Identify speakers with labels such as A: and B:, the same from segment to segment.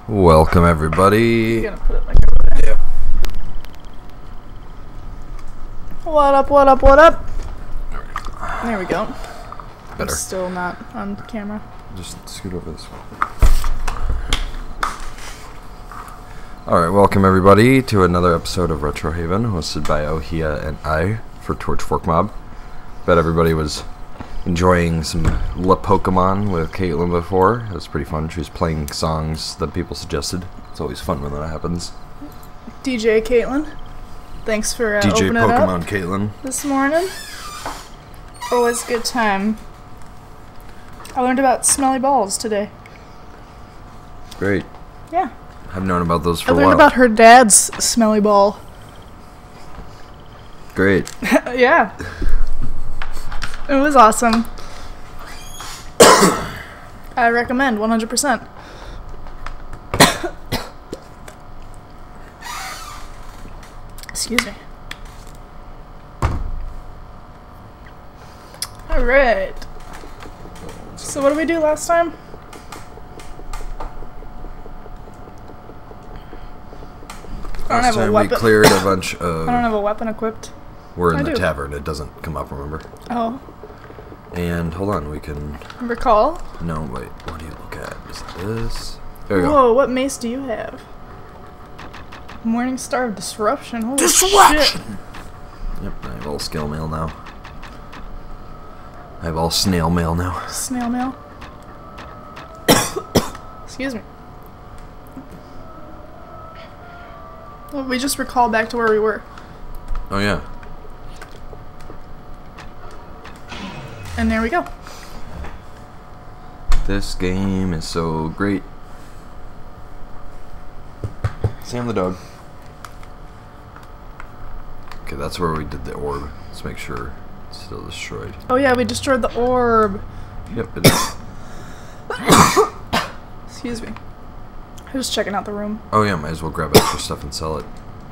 A: Welcome everybody.
B: I'm gonna put it like over there. What up, what up, what up? There we go.
A: Better.
B: I'm still not on camera.
A: Just scoot over this way. Alright, welcome everybody to another episode of Retro Haven, hosted by Ohia and I for TorchFork Mob. Bet everybody was enjoying some La Pokemon with Caitlin before. It was pretty fun. She was playing songs that people suggested. It's always fun when that happens.
B: DJ Caitlin, thanks for
A: DJ
B: opening
A: Pokemon
B: up
A: Caitlin.
B: this morning. Always a good time. I learned about smelly balls today.
A: Great.
B: Yeah.
A: I've known about those for
B: I
A: a while.
B: learned about her dad's smelly ball.
A: Great.
B: Yeah. It was awesome. I recommend 100%. Excuse me. Alright. So what did we do last time? I don't have a weapon.
A: We cleared a bunch of...
B: I don't have a weapon equipped.
A: We're in
B: I
A: the
B: do.
A: tavern. It doesn't come up, remember?
B: Oh.
A: And hold on, we can...
B: Recall?
A: No, wait. What do you look at? Is it this? There we go.
B: Whoa, what mace do you have? Morning Star of Disruption. Holy
A: Disruption!
B: shit.
A: Yep, I have all scale mail now. I have all snail mail now.
B: Snail mail. Excuse me. Well, we just recall back to where we were.
A: Oh yeah.
B: And there we go.
A: This game is so great. Sam the dog. Okay, that's where we did the orb. Let's make sure it's still destroyed.
B: Oh yeah, we destroyed the orb.
A: Yep, it is.
B: Excuse me. I was checking out the room.
A: Oh yeah, might as well grab extra stuff and sell it.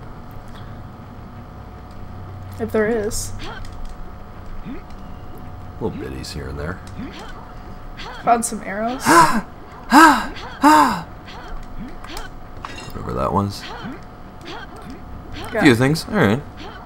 B: If there is.
A: Little bitties here and there.
B: Found some arrows.
A: Whatever that was.
B: Got
A: A few things. Alright.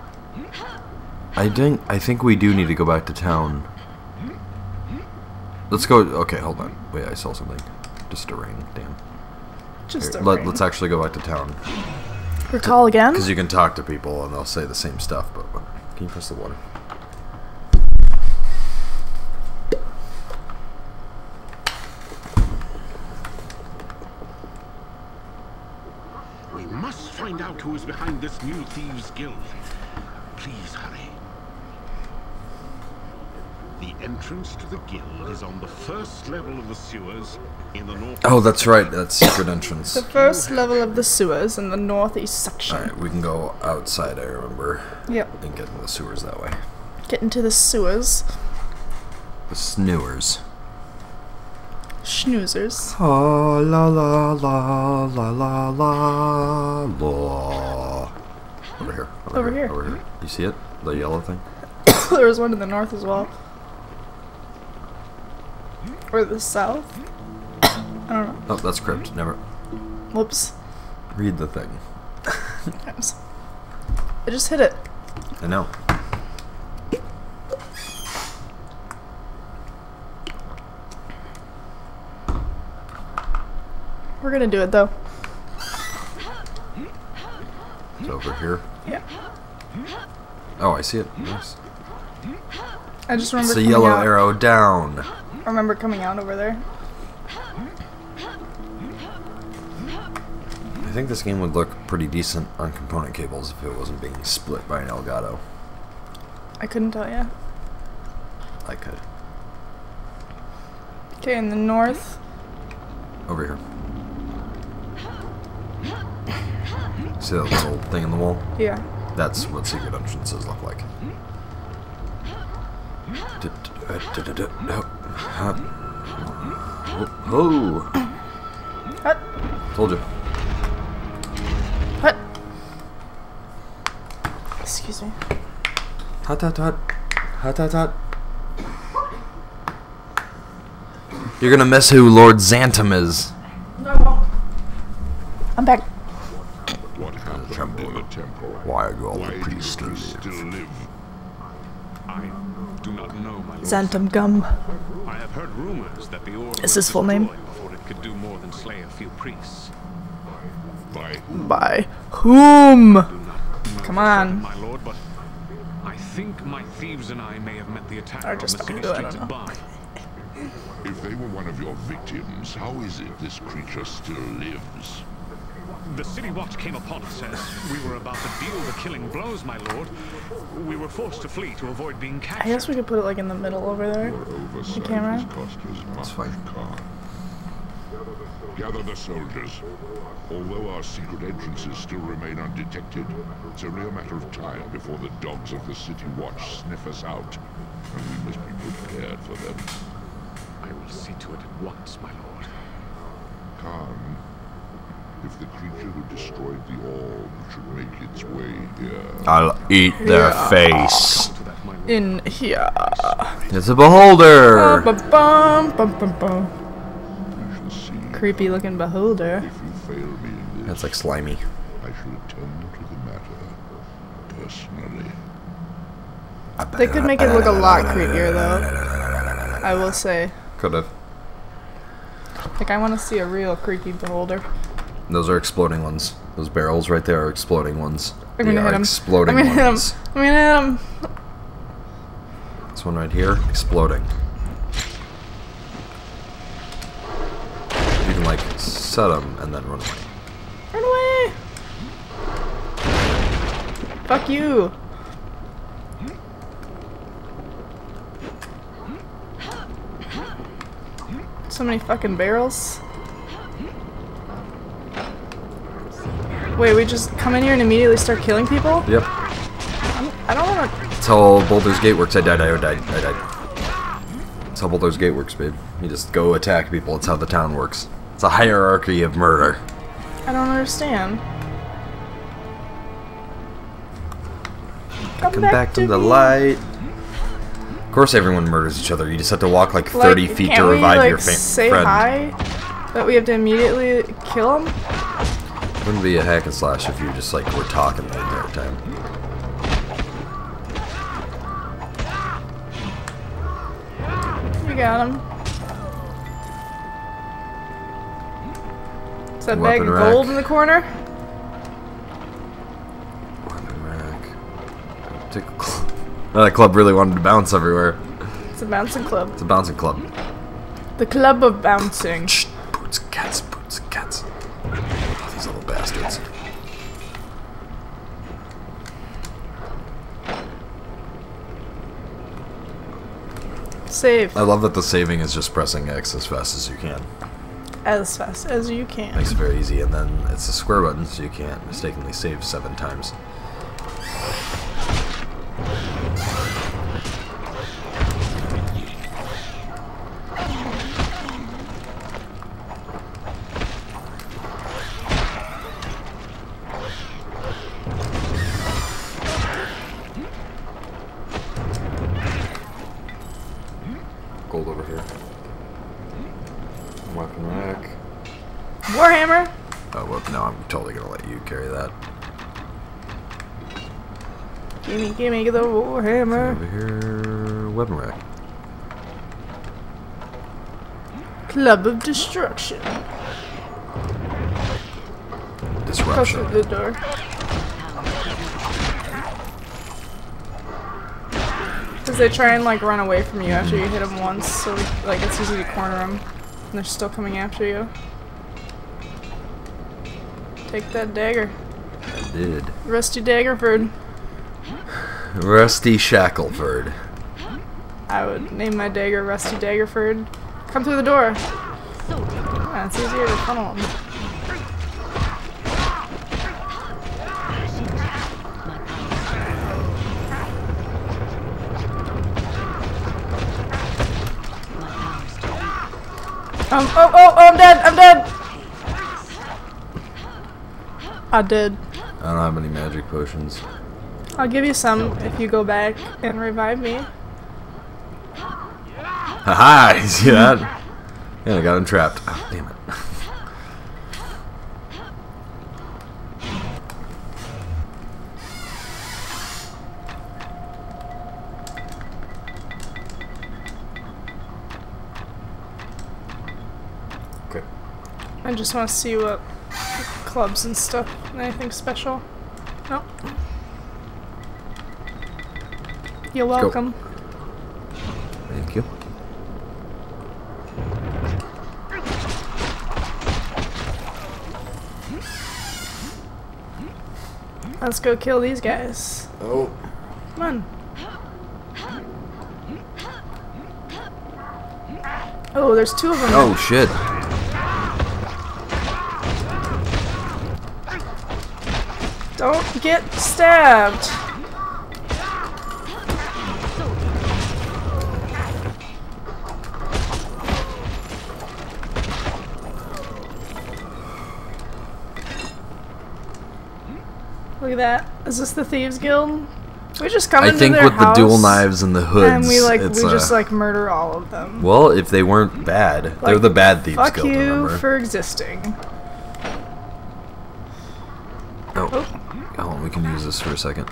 A: I think we do need to go back to town. Let's go. Okay, hold on. Wait, I saw something. Just a ring. Damn.
B: just
A: Here,
B: a ring.
A: let's actually go back to town.
B: Recall again?
A: Because you can talk to people and they'll say the same stuff, but can you press the water?
C: We must find out who is behind this new thieves' guild. Please hurry. The entrance to the guild is on the first level of the sewers in the north.
A: Oh, that's right. That's secret entrance.
B: The first level of the sewers in the northeast section.
A: Alright, we can go outside, I remember.
B: Yep.
A: And get in the sewers that way.
B: Get into the sewers.
A: The snewers.
B: Schnoozers.
A: Oh, la la la la la la la. Over here.
B: Over here.
A: Over here. You see it? The yellow thing?
B: There was one in the north as well. Or the south? I don't know.
A: Oh, that's crypt. Never.
B: Whoops.
A: Read the thing.
B: I just hit it.
A: I know.
B: We're gonna do it though.
A: It's over here.
B: Yeah.
A: Oh, I see it. Nice.
B: I just remember
A: It's a
B: coming
A: yellow
B: out.
A: arrow down.
B: I remember coming out over there.
A: I think this game would look pretty decent on component cables if it wasn't being split by an Elgato.
B: I couldn't tell you.
A: I could.
B: Okay, in the north.
A: Over here. See that little thing in the wall?
B: Yeah.
A: That's what secret entrances look like. Oh!
B: Hut.
A: Told you.
B: Hut. Excuse me.
A: Hut hut hut. Hut hut hut. You're gonna miss who Lord Xantum is.
B: No. I'm back.
C: What happened in the temple?
A: Why do all
C: Why
A: the
C: do
A: priests
C: you
A: live?
C: still live? I do not know, my lord.
B: Xantum gum.
C: I have heard rumors that the order
B: Is his full name?
C: before it could do more than slay a few priests. By
B: By whom?
C: do not know
B: Come
C: for
B: on.
C: certain, my lord, but I think my thieves and I may have met the attacker
B: Or
C: on the
B: just
C: city
B: fucking do it, I
C: streets
B: don't
C: at
B: know.
C: Bar. If they were one of your victims, how is it this creature still lives? The city watch came upon us as we were about to deal the killing blows, my lord. We were forced to flee to avoid being
B: I
C: captured.
B: guess we could put it like in the middle over there.
C: Your oversight
B: camera?
C: has cost us much,
A: fine.
C: Khan. Gather the soldiers. Although our secret entrances still remain undetected, it's only a matter of time before the dogs of the City Watch sniff us out, and we must be prepared for them. I will see to it at once, my lord. Khan, if the creature who destroyed the orb should make its way here,
A: I'll eat their
B: Yeah.
A: face.
C: to that, my lord.
B: In here.
A: It's a beholder.
B: Bum, bum, bum, bum.
C: we shall see.
B: Creepy looking beholder.
C: If you fail me in this,
A: That's like slimy.
C: I shall attend to the matter personally.
B: They could make it look a lot creepier though. I will say.
A: Could have.
B: Like I want to see a real creepy beholder.
A: Those are exploding ones. Those barrels right there are exploding ones.
B: I'm
A: They
B: gonna
A: are
B: hit him.
A: exploding
B: I'm gonna hit him.
A: ones.
B: I'm gonna hit him.
A: This one right here, exploding. You can like set them and then run away.
B: Run away! Fuck you! So many fucking barrels. Wait, we just come in here and immediately start killing people?
A: Yep.
B: I don't wanna...
A: That's how Baldur's Gate works. I died. That's how Baldur's Gate works, babe. You just go attack people. It's how the town works. It's a hierarchy of murder.
B: I don't understand.
A: Come back to the light. Of course everyone murders each other. You just have to walk like 30 feet
B: can't
A: to
B: we,
A: revive
B: like,
A: your
B: say
A: friend.
B: hi? But we have to immediately kill him?
A: Wouldn't be a hack and slash if you just like were talking the entire time.
B: We got him. Is that bag
A: Weapon
B: of
A: rack.
B: gold in the corner?
A: Weapon rack. Take a club. Oh, that club really wanted to bounce everywhere.
B: It's a bouncing club.
A: It's a bouncing club.
B: The club of bouncing.
A: Shh, boots and cats, boots and cats. These little bastards.
B: Save
A: I love that the saving is just pressing X as fast as you can.
B: as fast as you can.
A: Makes it very easy, and then it's a square button, so you can't mistakenly save 7 times. Gold over here. Weapon rack.
B: Warhammer?
A: Oh, well, no, I'm totally gonna let you carry that.
B: Gimme the Warhammer.
A: Over here, weapon rack.
B: Club of Destruction. Go
A: Disruption.
B: through the door. Because they try and like run away from you after you hit them once, so like it's easy to corner them. And they're still coming after you. Take that dagger.
A: I did.
B: Rusty Daggerford.
A: Rusty Shackleford.
B: I would name my dagger Rusty Daggerford. Come through the door. Yeah, it's easier to funnel them. Oh, I'm dead! I'm dead! I did.
A: I don't have any magic potions.
B: I'll give you some if you go back and revive me.
A: Haha! You see that? Yeah, I got him trapped. Oh, damn it.
B: I just want to see what clubs and stuff. Anything special? Nope. You're welcome.
A: Go. Thank you.
B: Let's go kill these guys.
A: Oh.
B: Come on. Oh, there's 2 of them.
A: Oh shit.
B: Don't get stabbed. Look at that. Is this the Thieves Guild? We just come into their house.
A: I think with the dual knives and the hoods,
B: and we just murder all of them.
A: Well, if they weren't bad, they're the bad Thieves
B: fuck
A: Guild.
B: Fuck you
A: remember?
B: for existing.
A: Oh, we can use this for a second.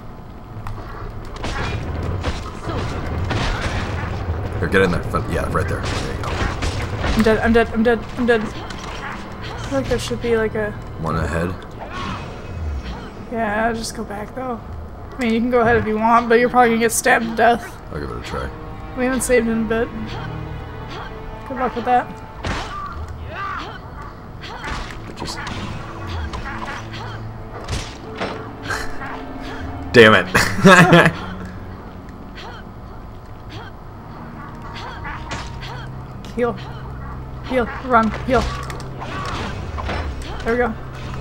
A: Here, get in there. Yeah, right there. There you go.
B: I'm dead. I'm dead. I'm dead. I'm dead. I feel like there should be like a
A: one ahead.
B: Yeah, just go back though. I mean, you can go ahead if you want, but you're probably gonna get stabbed to death.
A: I'll give it a try.
B: We haven't saved in a bit. Good luck with that.
A: Just... Damn it.
B: Heal. Heal. Run. Heal. There we go.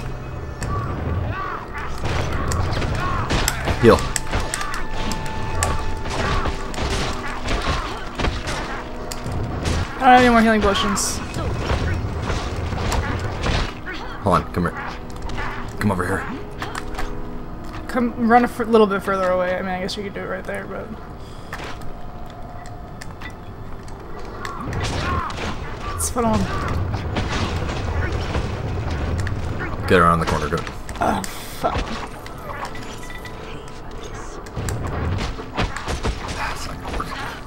A: Heal.
B: I don't have any more healing potions.
A: Hold on, come here. Come over here.
B: Come, run a little bit further away. I mean, I guess you could do it right there, but... It's fun on.
A: Get around the corner, good.
B: Oh, fuck.
A: That's not gonna work.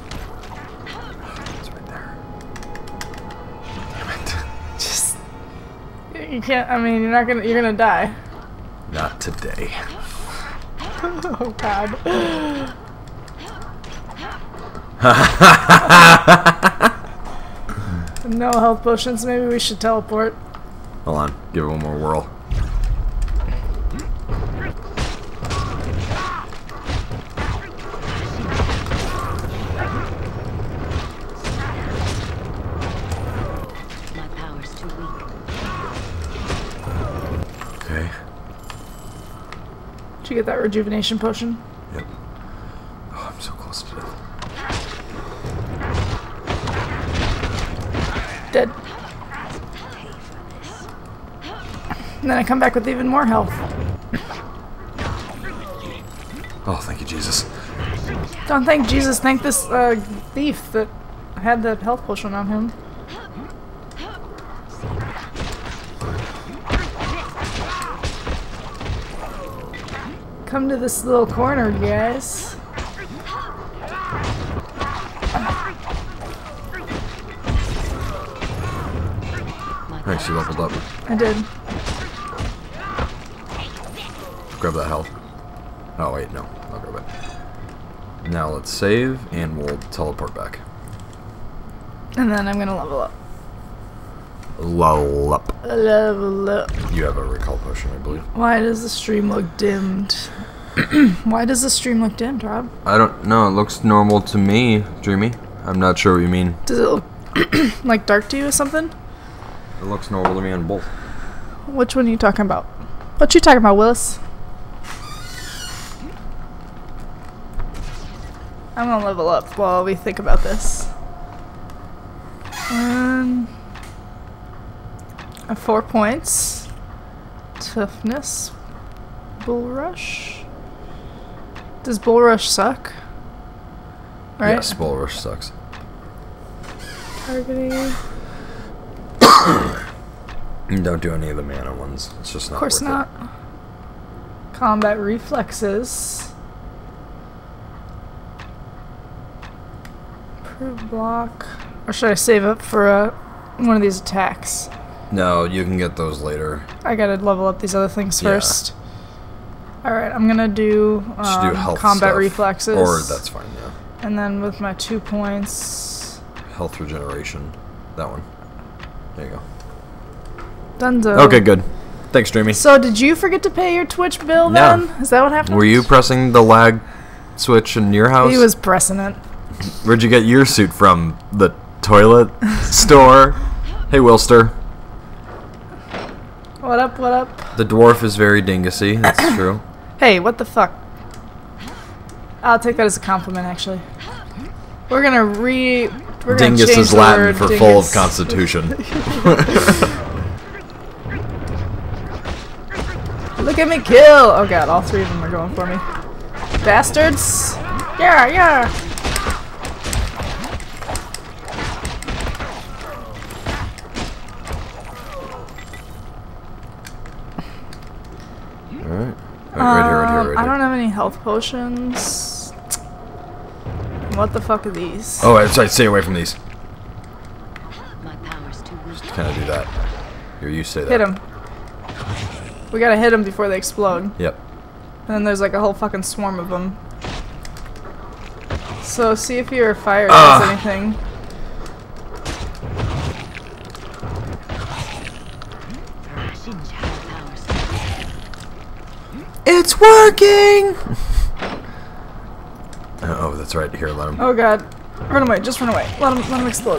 A: It's right there. Damn it.
B: Just... You can't, I mean, you're gonna die.
A: Not today.
B: Oh god. No health potions, maybe we should teleport.
A: Hold on, give it one more whirl.
D: My power's too weak.
A: Okay.
B: Did you get that rejuvenation potion?
A: Yep. Oh, I'm so close to death.
B: Dead. And then I come back with even more health.
A: Oh, thank you, Jesus.
B: Don't thank Jesus, thank this thief that had the health potion on him. Come to this little corner, guys.
A: Thanks, you leveled up.
B: I did.
A: Grab that health. Oh, wait, no. I'll grab it. Now let's save, and we'll teleport back.
B: And then I'm gonna level up.
A: Level up.
B: Level up.
A: You have a recall potion, I believe.
B: Why does the stream look dimmed? Why does the stream look dimmed, Rob?
A: I don't know. It looks normal to me, Dreamy. I'm not sure what you mean.
B: Does it look like dark to you or something?
A: It looks normal to me on both.
B: Which one are you talking about? What you talking about, Willis? I'm gonna level up while we think about this. I have 4 points. Toughness. Bull Rush. Does Bull Rush suck? Right?
A: Yes, Bull Rush sucks.
B: Targeting.
A: Don't do any of the mana ones. It's just not
B: Of course
A: worth
B: not. Combat reflexes. Improve block. Or should I save up for one of these attacks?
A: No, you can get those later.
B: I gotta level up these other things
A: Yeah.
B: first. Alright, I'm gonna do,
A: Just do health
B: combat
A: stuff.
B: reflexes.
A: Or that's fine, yeah.
B: And then with my 2 points...
A: Health regeneration. That one. There you go.
B: Dunzo.
A: Okay, good. Thanks, Dreamy.
B: So, did you forget to pay your Twitch bill
A: No.
B: then? Is that what happened?
A: Were you pressing the lag switch in your house?
B: He was pressing it.
A: Where'd you get your suit from? The toilet store? Hey, Wilster.
B: What up, what up?
A: The dwarf is very dingusy. That's true.
B: Hey, what the fuck? I'll take that as a compliment, actually. We're gonna
A: Dingus
B: change
A: is
B: the
A: Latin
B: word
A: for
B: dingus.
A: full of constitution.
B: Look at me kill! Oh god, all 3 of them are going for me. Bastards! Yeah, yeah!
A: Alright. Right here.
B: I don't have any health potions. What the fuck are these?
A: Oh, that's right. Stay away from these.
D: My power's too weak.
A: Kind of do that. Here, you say that.
B: Hit him. We gotta hit them before they explode.
A: Yep.
B: And then there's like a whole fucking swarm of them. So see if your fire does anything.
A: It's working! Oh, that's right. Here, let him.
B: Oh god. Run away, just run away. Let him explode.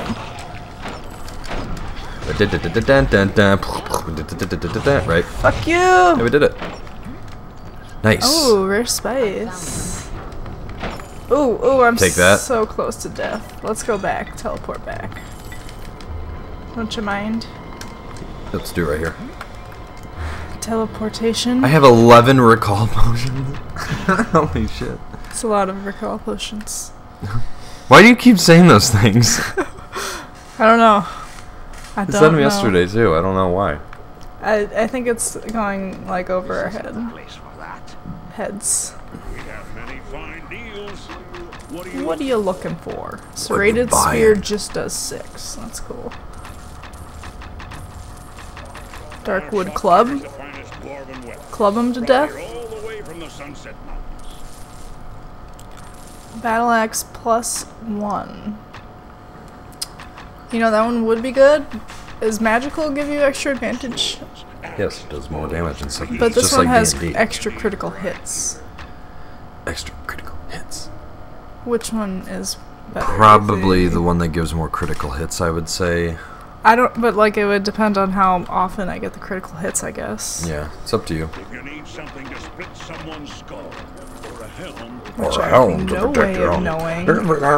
A: Right.
B: Fuck you!
A: Yeah, we did it. Nice.
B: Oh, rare spice. Ooh, I'm
A: Take that.
B: so close to death. Let's go back. Teleport back. Don't you mind?
A: Let's do it right here.
B: Teleportation.
A: I have 11 recall potions. Holy shit.
B: It's a lot of recall potions.
A: Why do you keep saying those things?
B: I don't know. I
A: You
B: don't
A: said them
B: know.
A: yesterday too. I don't know why.
B: I think it's going like over our heads.
C: We have many fine deals.
B: What are you looking for?
A: you
B: Serrated
A: buying?
B: sphere just does 6. That's cool. Darkwood club.
C: The finest dwarven weapon.
B: Club him to death.
C: All the way from the Sunset Mountains.
B: Battle axe +1. You know, that one would be good. Does magical give you extra advantage?
A: Yes, it does more damage and stuff.
B: But this
A: just
B: one
A: like
B: has
A: D&D.
B: extra critical hits.
A: Extra critical hits.
B: Which one is better?
A: Probably the one that gives more critical hits, I would say.
B: I don't, but like it would depend on how often I get the critical hits, I guess.
A: Yeah, it's up to you.
C: If you need something to split someone's skull, or a helm,
B: Which
A: Or
B: I
A: a
B: have
A: helm to
B: no
A: protect
B: way
A: your
B: of
A: own.
B: knowing.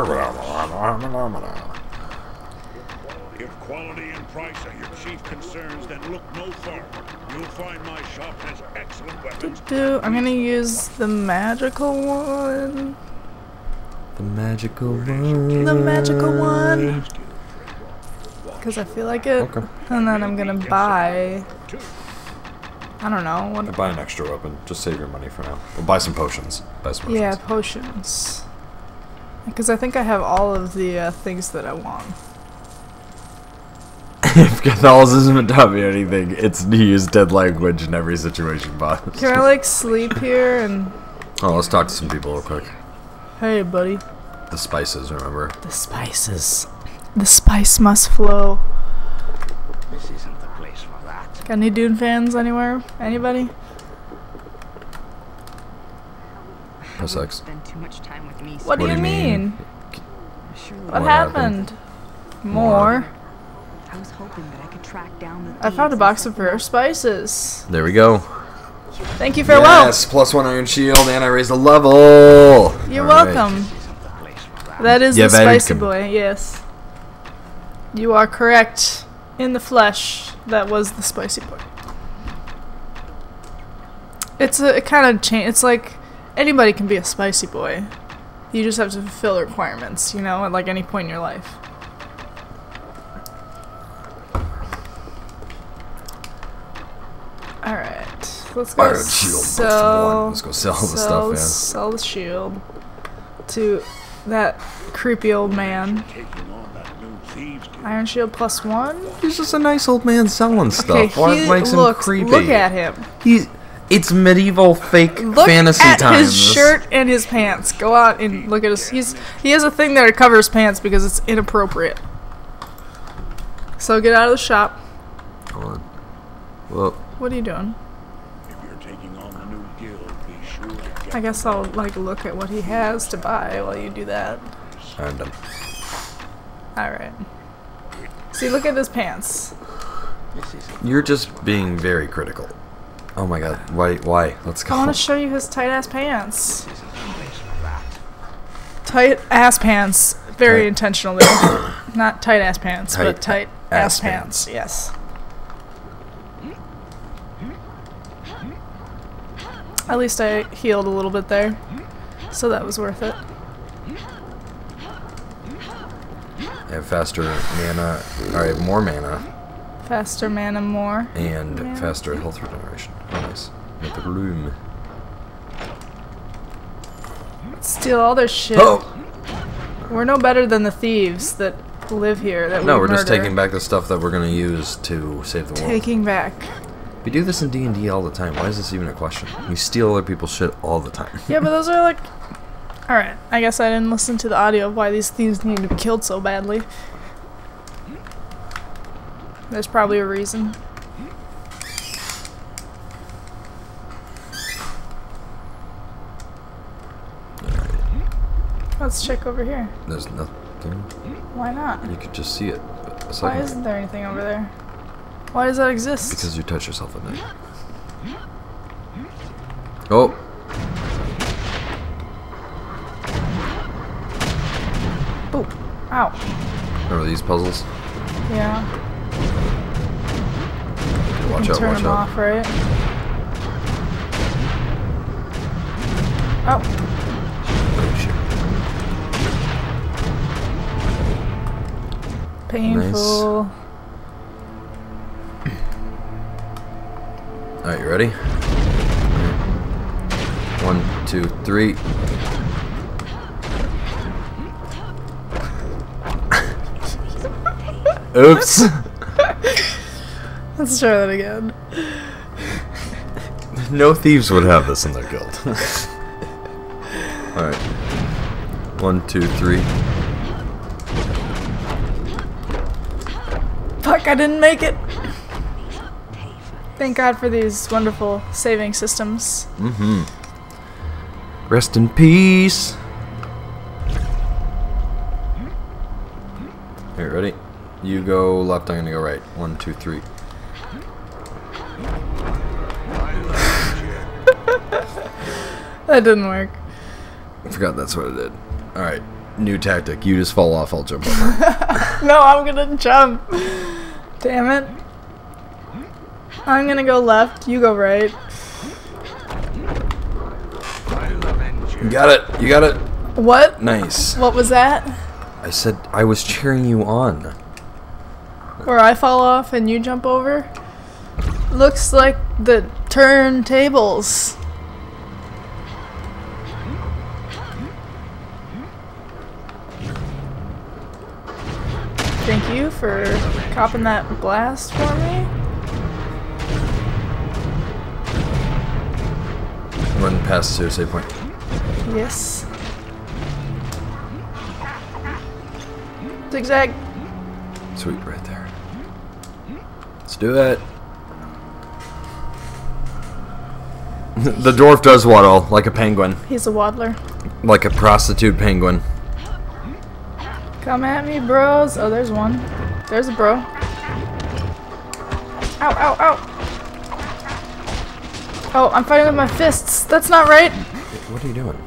C: if quality and price are your chief concerns, then look no further. You'll find my shop has excellent weapons.
B: I'm gonna use the magical one.
A: The magical one.
B: The magical one. Because I feel like it.
A: Okay.
B: And then I'm gonna buy. I don't know. What,
A: Buy an extra weapon. Just save your money for now. We'll buy some potions. Buy some potions.
B: yeah, potions. Because I think I have all of the things that I want.
A: If Catholicism taught me anything, it's to use dead language in every situation, boss.
B: Can I like sleep here and...
A: Oh, let's talk to some people real quick.
B: Hey buddy.
A: The spices, remember?
B: The spices. The spice must flow.
C: This isn't the place for that.
B: Got any Dune fans anywhere? Anybody?
A: Press X.
E: Spend too much time with me.
B: What do you mean?
E: Surely
B: What
A: What happened?
B: happened? More.
E: I was hoping that I could track down the
B: I found a
E: thieves
B: box
E: and
B: of
E: set
B: rare
E: them
B: spices.
A: There we go.
B: Thank you, farewell.
A: Yes, +1 iron shield, and I raised a level.
B: You're
A: All right.
B: welcome. That is
A: You're
B: the spicy
A: welcome.
B: boy, yes. You are correct. In the flesh, that was the spicy boy. It's a kind of change. It's like anybody can be a spicy boy. You just have to fulfill the requirements, you know, at like any point in your life. Alright, let's go
A: Iron shield +1. Let's go sell the stuff, man.
B: Sell the shield to that creepy old man.
C: Taking on that new
B: Iron shield +1.
A: He's just a nice old man selling stuff. Why
B: he
A: makes him creepy?
B: Look at him.
A: It's medieval fake
B: Look
A: fantasy
B: at
A: times.
B: his shirt and his pants. Go out and look at his. He has a thing there to cover his pants because it's inappropriate. So get out of the shop.
A: Hold on. Whoa.
B: What are you doing?
F: If you're taking on the new guild, be sure to get
B: I guess I'll like look at what he has to buy while you do that.
A: I'm done.
B: All right. See, look at his pants.
A: You're just being very critical. Oh my god. Why? Let's go.
B: I want to show you his tight ass pants. Tight ass pants. Very
A: Tight.
B: intentional there. Not tight ass pants, but
A: Tight
B: tight ass
A: ass
B: pants.
A: pants.
B: Yes. At least I healed a little bit there, so that was worth it.
A: I have faster mana. Or I have more mana.
B: Faster mana more.
A: And
B: Yeah.
A: faster health regeneration. Oh, nice. With the room.
B: Steal all their shit.
A: Oh!
B: We're no better than the thieves that live here that
A: No,
B: we
A: we're just
B: murder.
A: taking back the stuff that we're gonna use to save the world.
B: Taking back.
A: We do this in D&D all the time. Why is this even a question? We steal other people's shit all the time.
B: Yeah, but those are like... Alright, I guess I didn't listen to the audio of why these thieves need to be killed so badly. There's probably a reason. Let's check over here.
A: There's nothing.
B: Why not?
A: You could just see it. But a
B: Why
A: second.
B: isn't there anything over there? Why does that exist?
A: Because you touch yourself in it. Oh!
B: Boop. Ow.
A: Remember these puzzles?
B: Yeah.
A: Watch
B: You
A: out,
B: turn
A: watch
B: them
A: out.
B: off, right? Oh.
A: Oh, shit.
B: Painful.
A: Alright, you ready? 1, 2, 3. Oops!
B: Let's try that again.
A: No thieves would have this in their guild. Alright. 1, 2, 3.
B: Fuck, I didn't make it! Thank God for these wonderful saving systems.
A: Mm-hmm. Rest in peace! Alright, ready? You go left, I'm gonna go right. 1, 2, 3.
B: That didn't work.
A: I forgot that's what it did. Alright, new tactic. You just fall off, I'll jump over.
B: No, I'm gonna jump. Damn it. I'm gonna go left, you go right.
A: You got it! You got it!
B: What?
A: Nice.
B: What was that?
A: I said I was cheering you on.
B: Where I fall off and you jump over? Looks like the turntables. Thank you for copping that blast for me.
A: Run past the suicide point.
B: Yes. Zigzag.
A: Sweet, right there. Let's do it. The dwarf does waddle like a penguin.
B: He's a waddler.
A: Like a prostitute penguin.
B: Come at me, bros. Oh, there's one. There's a bro. Ow, ow, ow. Oh, I'm fighting with my fists. That's not right.
A: What are you doing?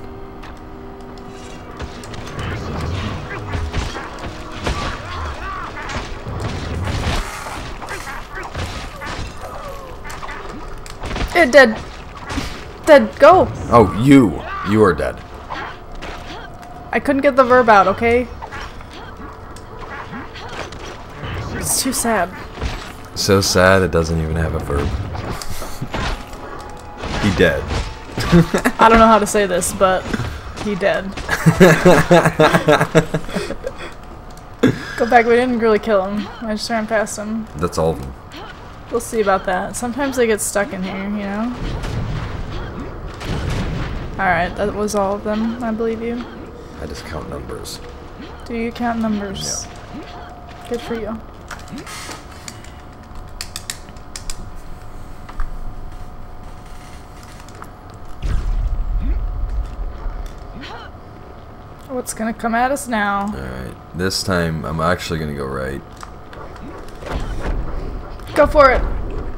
B: Dead. Dead. Go.
A: Oh, you. You are dead.
B: I couldn't get the verb out, okay? It's too sad.
A: So sad it doesn't even have a verb. He dead.
B: I don't know how to say this, but he dead. Go back, we didn't really kill him. I just ran past him.
A: That's all of them.
B: We'll see about that. Sometimes they get stuck in here, you know? Alright, that was all of them, I believe you.
A: I just count numbers.
B: Do you count numbers?
A: Yeah.
B: Good for you. What's gonna come at us now?
A: Alright, this time I'm actually gonna go right.
B: Go for it!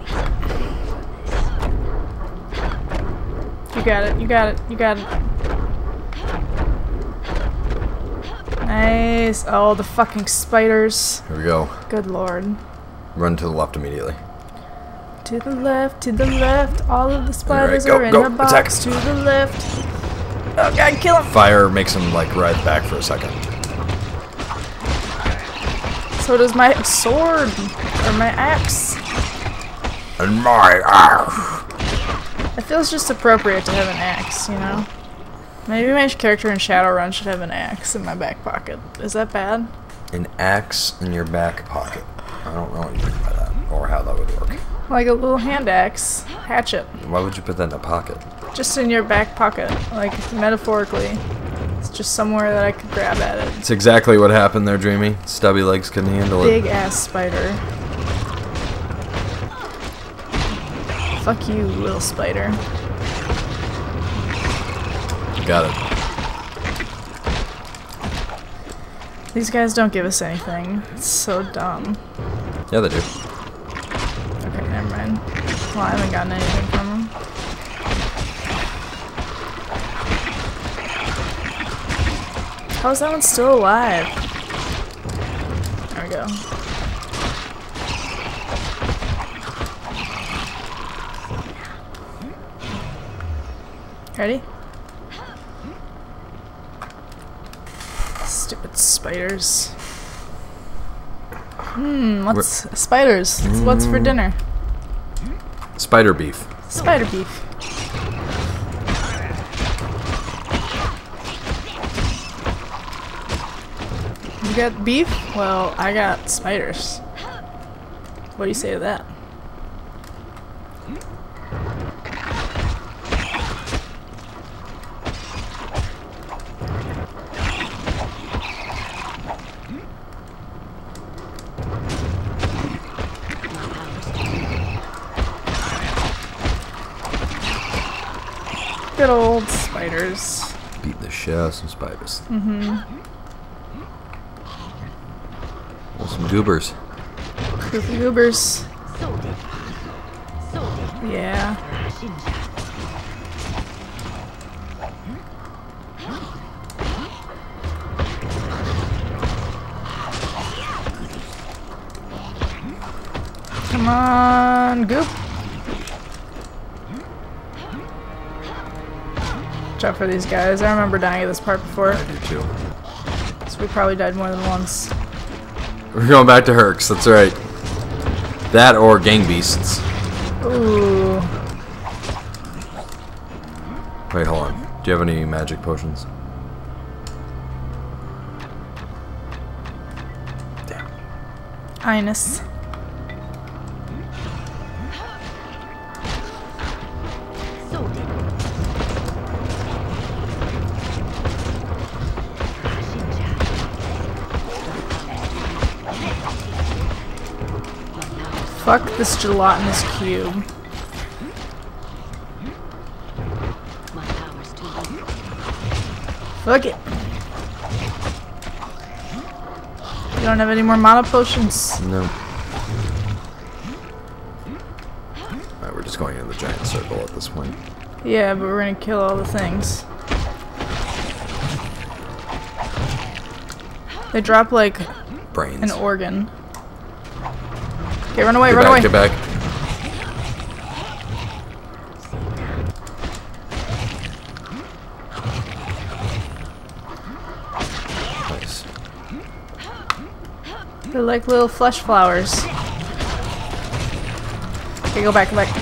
B: You got it, you got it, you got it. Nice. Oh, the fucking spiders.
A: Here we go.
B: Good lord.
A: Run to the left immediately.
B: To the left, all of the spiders
A: Alright,
B: are in
A: go,
B: the box.
A: attack.
B: To the left. Oh god, kill him!
A: Fire makes him like writhe back for a second.
B: So does my sword. Or my axe.
A: And my axe!
B: It feels just appropriate to have an axe, you know? Maybe my character in Shadowrun should have an axe in my back pocket. Is that bad?
A: An axe in your back pocket. I don't know what you mean by that, or how that would work.
B: Like a little hand axe. Hatchet.
A: Why would you put that in a pocket?
B: Just in your back pocket. Like, metaphorically. It's just somewhere that I could grab at it.
A: It's exactly what happened there, Dreamy. Stubby legs couldn't handle it.
B: Big ass spider. Fuck you, little spider.
A: Got it.
B: These guys don't give us anything. It's so dumb.
A: Yeah, they do.
B: Okay, never mind. Well, I haven't gotten anything from them. How is that one still alive? There we go. Ready? Stupid spiders. What's spiders? What's for dinner?
A: Spider beef.
B: Spider beef. You got beef? Well, I got spiders. What do you say to that? Good old spiders.
A: Beat the shit out of some spiders. Well, some goobers.
B: Goofy goobers. Yeah. Come on, goop. Watch out for these guys. I remember dying at this part before.
A: I do too.
B: So we probably died more than once.
A: We're going back to Hercs, that's right. That or gang beasts.
B: Ooh.
A: Wait, hold on. Do you have any magic potions? Damn.
B: Highness. Fuck this gelatinous cube. Fuck it. You don't have any more mana potions?
A: No. Alright, we're just going in the giant circle at this point.
B: Yeah, but we're gonna kill all the things. They drop like
A: Brains.
B: an organ. Okay, run away,
A: Get
B: run
A: back,
B: away.
A: get back. Nice.
B: They're like little flesh flowers. Okay, go back, go back.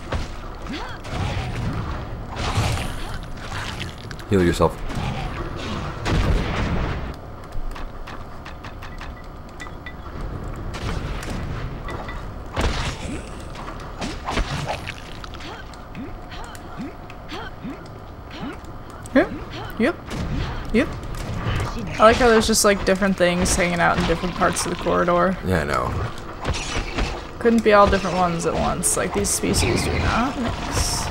A: Heal yourself.
B: Yep. Yep. I like how there's just like different things hanging out in different parts of the corridor.
A: Yeah, I know.
B: Couldn't be all different ones at once. Like these species do not mix.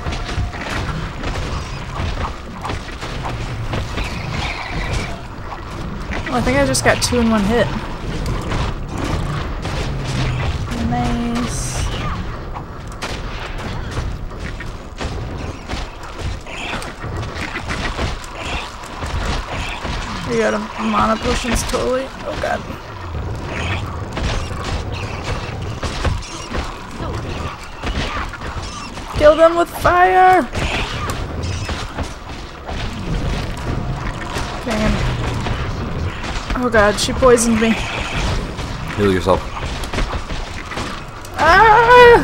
B: Oh, I think I just got 2 in 1 hit. Nice. You got a mana potions totally. Oh god. Kill them with fire! Dang. Oh god, she poisoned me.
A: Heal yourself.
B: Ah!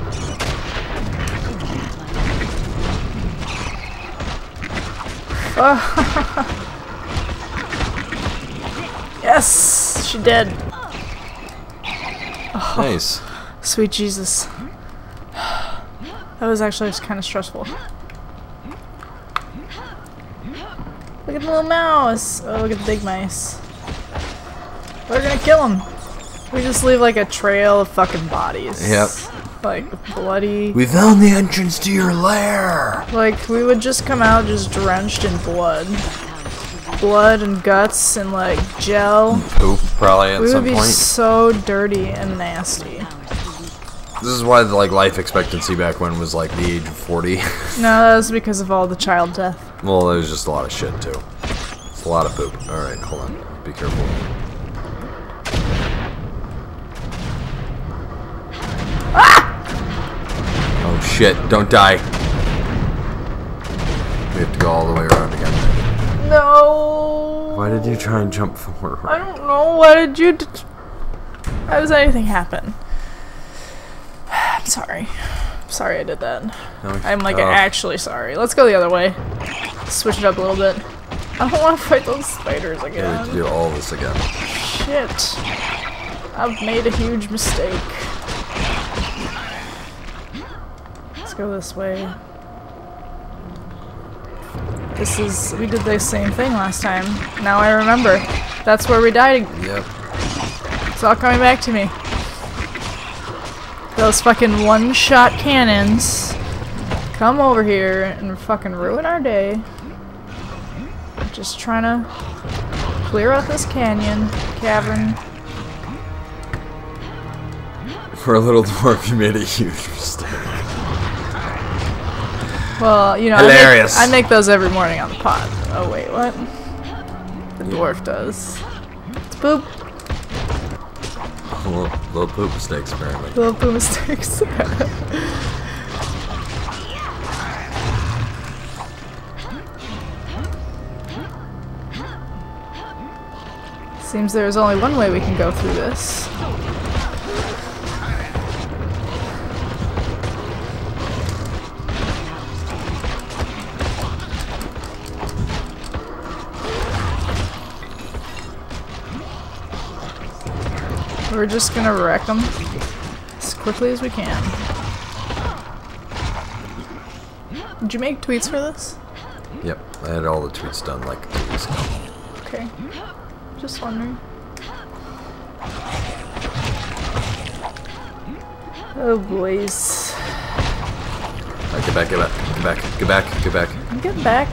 B: Yes, she did. Oh,
A: Nice.
B: sweet Jesus. That was actually kind of stressful. Look at the little mouse. Oh, look at the big mice. We're gonna kill him. We just leave like a trail of fucking bodies.
A: Yep.
B: Like bloody.
A: We found the entrance to your lair.
B: Like we would just come out just drenched in blood. Blood and guts and like gel.
A: Poop, probably at
B: We would
A: some
B: be
A: point.
B: so dirty and nasty.
A: This is why the like life expectancy back when was like the age of 40.
B: No, that was because of all the child death.
A: Well, there was just a lot of shit too. It's a lot of poop. All right, hold on. Be careful. Oh shit! Don't die. We have to go all the way around again.
B: No.
A: Why did you try and jump forward?
B: I don't know. Why did you? How does anything happen? I'm sorry. I'm sorry I did that. I'm like actually sorry. Let's go the other way. Switch it up a little bit. I don't want to fight those spiders
A: We have to
B: again.
A: do all this again.
B: Shit. I've made a huge mistake. Let's go this way. We did the same thing last time. Now I remember. That's where we died.
A: Yep.
B: It's all coming back to me. Those fucking one-shot cannons come over here and fucking ruin our day. Just trying to clear out this cavern.
A: For a little dwarf, you made a huge mistake.
B: Well, you know,
A: Hilarious.
B: I make those every morning on the pot. Oh wait, what? The dwarf does. It's poop.
A: Little poop mistakes, apparently.
B: Little poop mistakes. Seems there's only one way we can go through this. We're just gonna wreck them as quickly as we can. Did you make tweets for this?
A: Yep, I had all the tweets done like 2 weeks ago.
B: Okay. Just wondering. Oh boys.
A: Alright, get back, get back, get back, get back, get back.
B: I'm getting back.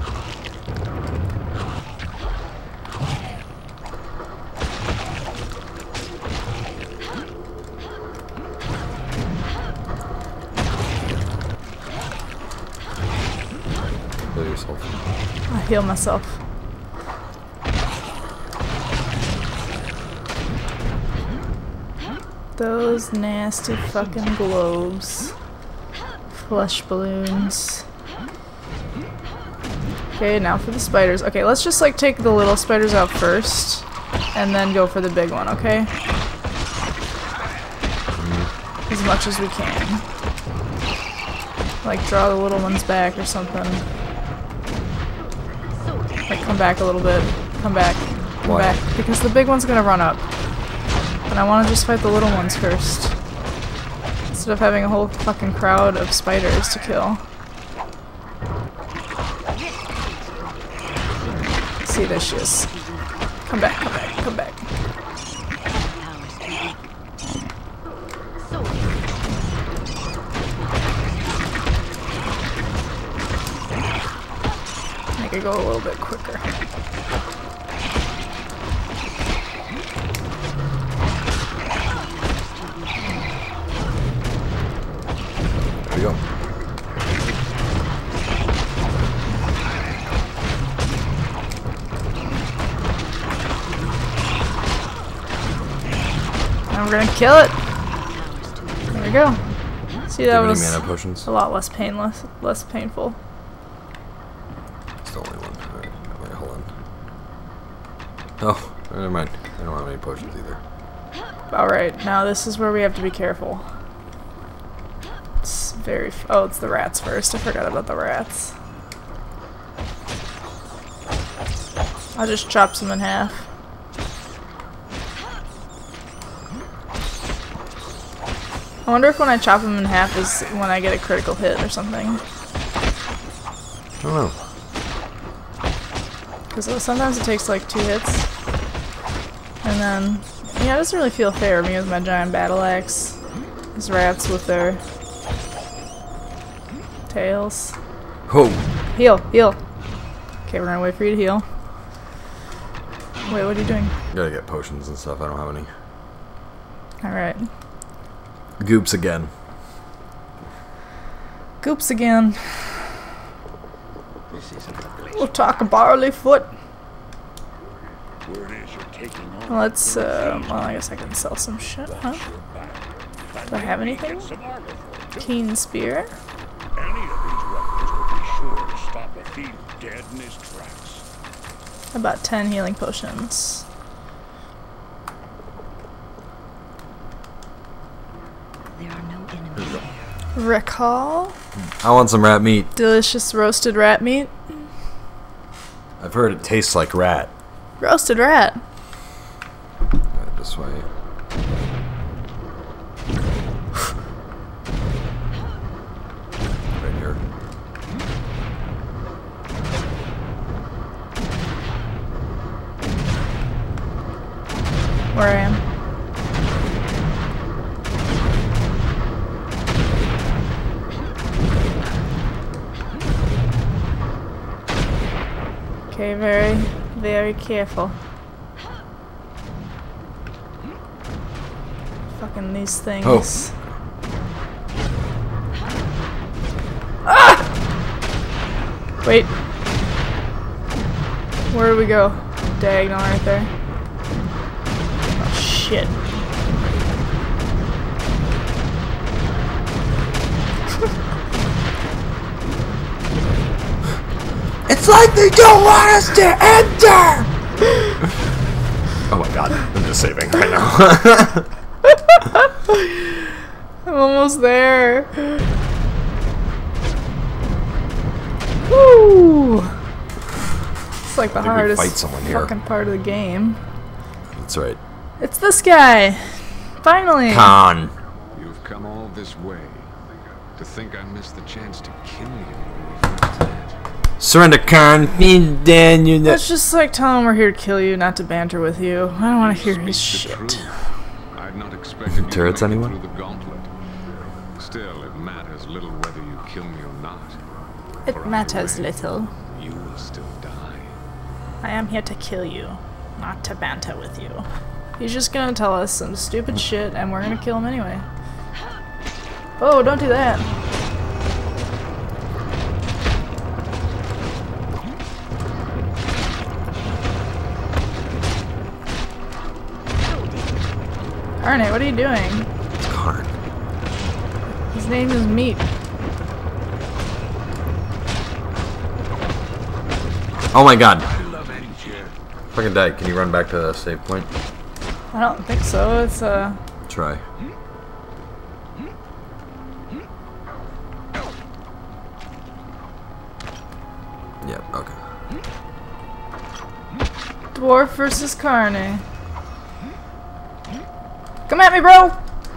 A: Heal yourself.
B: I heal myself. Those nasty fucking globes. Flesh balloons. Okay, now for the spiders. Okay, let's just like take the little spiders out first and then go for the big one, okay? As much as we can. Like draw the little ones back or something. Like come back a little bit. Come back. Come
A: Why?
B: back. Because the big one's gonna run up. And I wanna just fight the little ones first. Instead of having a whole fucking crowd of spiders to kill. See this shit. Come back, come back, come back. Make it go a little bit quicker.
A: There we go.
B: And we're gonna kill it. There we go. See, that was
A: mana potions?
B: a lot less painless, less painful.
A: It's the only one. Alright, wait, hold on. Oh, never mind. I don't have any potions either.
B: Alright, now this is where we have to be careful. It's very... oh, it's the rats first. I forgot about the rats. I'll just chop some in half. I wonder if when I chop them in half is when I get a critical hit or something.
A: I don't know.
B: Because sometimes it takes like 2 hits. And then... yeah, it doesn't really feel fair me with my giant battle axe. These rats with their... tails.
A: Oh!
B: Heal! Heal! Okay, we're gonna wait for you to heal. Wait, what are you doing?
A: Gotta get potions and stuff. I don't have any.
B: Alright.
A: Goops again.
B: Goops again.
F: This isn't the place.
B: We'll talk a barley foot.
F: Word is you're taking on.
B: Let's, well, I guess I can sell some shit, huh? Do I have anything? Keen spear.
F: Any of these weapons will be sure to stop a thief dead in his tracks.
B: About 10 healing potions.
D: There are no enemies here.
B: Recall.
A: I want some rat meat.
B: Delicious roasted rat meat.
A: I've heard it tastes like rat.
B: Roasted rat.
A: Right, this way. Right here.
B: Where I am. Okay, very, very careful. Fucking these things.
A: Oh.
B: Ah! Wait. Where do we go? Diagonal right there. Oh shit.
A: It's like they don't want us to enter! Oh my god, I'm just saving right now.
B: I'm almost there. Woo! It's like the hardest
A: fight someone here.
B: fucking part of the game.
A: That's right.
B: It's this guy! Finally!
A: Khan.
G: You've come all this way. To think I missed the chance to kill you when we first met.
A: Surrender, Khan. Then you.
B: Let's just like tell him we're here to kill you, not to banter with you. I don't want to hear his shit.
G: I'd not expected you
A: Turrets,
G: to make it
A: anyone?
G: through the gauntlet. Still, it matters little whether you kill me or not.
B: It
G: For
B: matters
G: either way,
B: little.
G: You will still die.
B: I am here to kill you, not to banter with you. He's just gonna tell us some stupid shit and we're gonna kill him anyway. Oh, don't do that. Arne, what are you doing?
A: It's Khan.
B: His name is Meat.
A: Oh my god. Fucking died. Can you run back to the save point?
B: I don't think so. It's
A: Try. Yep, okay.
B: Dwarf versus Carne. Come at me, bro!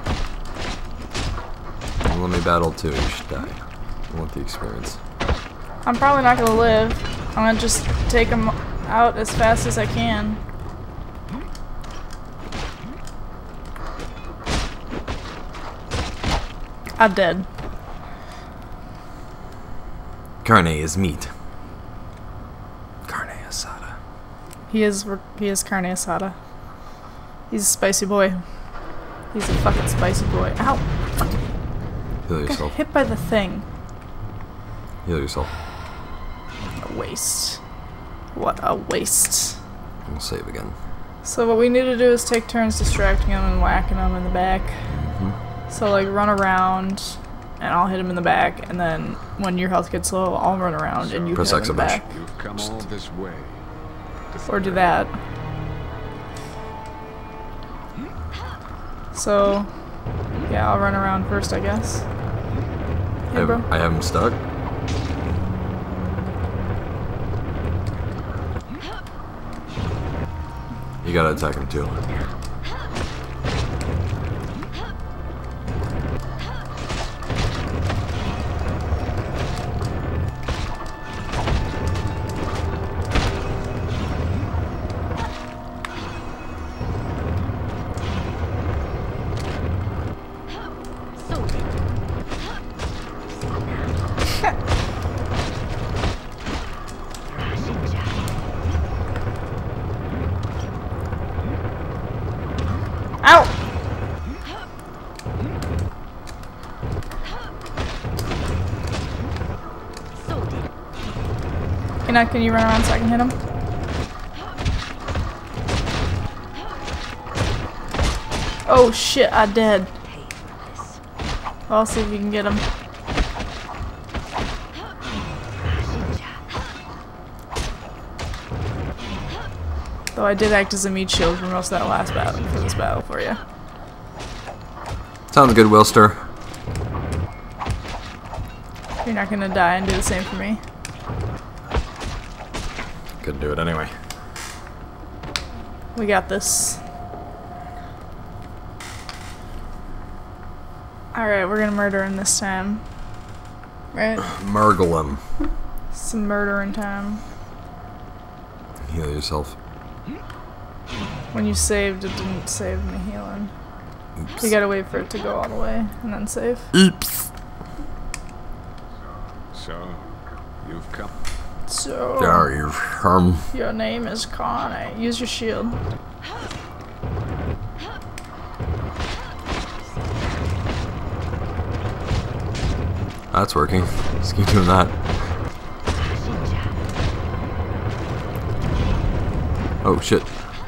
A: Well, let me battle too. You should die. I want the experience.
B: I'm probably not gonna live. I'm gonna just take him out as fast as I can. I'm dead.
A: Carne is meat. Carne asada.
B: He is carne asada. He's a spicy boy. He's a fucking spicy boy. Ow!
A: Heal
B: Got
A: yourself.
B: hit by the thing.
A: Heal yourself.
B: A waste. What a waste.
A: We'll save again.
B: So what we need to do is take turns distracting him and whacking him in the back. So like run around, and I'll hit him in the back, and then when your health gets low, I'll run around and you hit him in the back.
G: You've come all this way.
B: Or do that. So, yeah, I'll run around first, I guess. Hey, bro.
A: I have him stuck. You gotta attack him too.
B: Ow! Can you run around so I can hit him? Oh shit, I dead. I'll see if you can get him. Though I did act as a meat shield for most of that last battle, for this battle for you.
A: Sounds good, Wilster.
B: You're not gonna die and do the same for me.
A: Couldn't do it anyway.
B: We got this. Alright, we're gonna murder him this time. Right?
A: Murgle him.
B: Some murdering time.
A: Heal yourself.
B: When you saved, it didn't save me healing.
A: Oops.
B: You gotta wait for it to go all the way and then save.
A: Oops.
G: So, you've come.
B: So,
A: There you
B: your name is Connie. Use your shield.
A: That's working. Just keep doing that. Oh shit.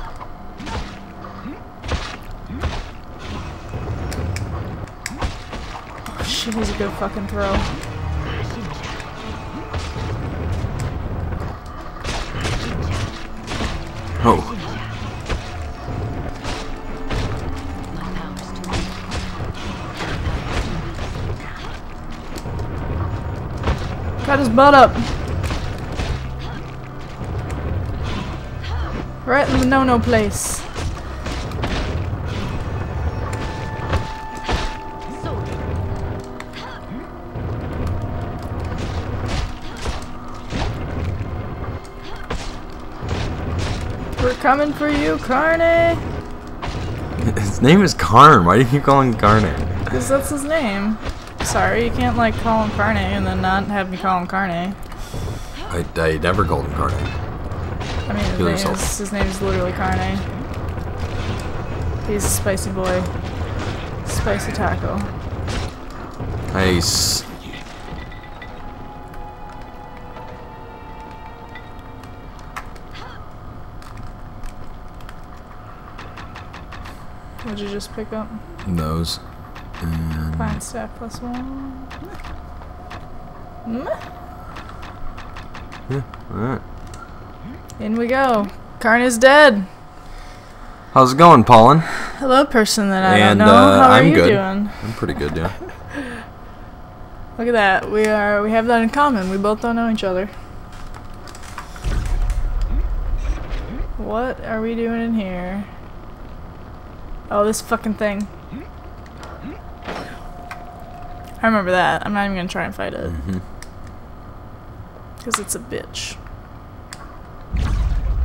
B: Oh shit, he's a good fucking throw.
A: Oh.
B: Cut his butt up. Right in the no-no place. We're coming for you, Carne.
A: His name is Karn. Why do you keep calling him Carne?
B: Because that's his name. Sorry, you can't like call him Carne and then not have me call him Carne.
A: I never called him Carne.
B: I mean, his name is literally Carne. He's a spicy boy. Spicy taco.
A: Nice.
B: What'd you just pick up?
A: Nose.
B: Fine staff +1.
A: Yeah, alright.
B: In we go. Karn is dead.
A: How's it going, Paulin?
B: Hello, person that I don't
A: And,
B: know. How are
A: I'm
B: you
A: good.
B: doing?
A: I'm pretty good, yeah.
B: Look at that. We have that in common. We both don't know each other. What are we doing in here? Oh, this fucking thing. I remember that. I'm not even gonna try and fight it. Because it's a bitch.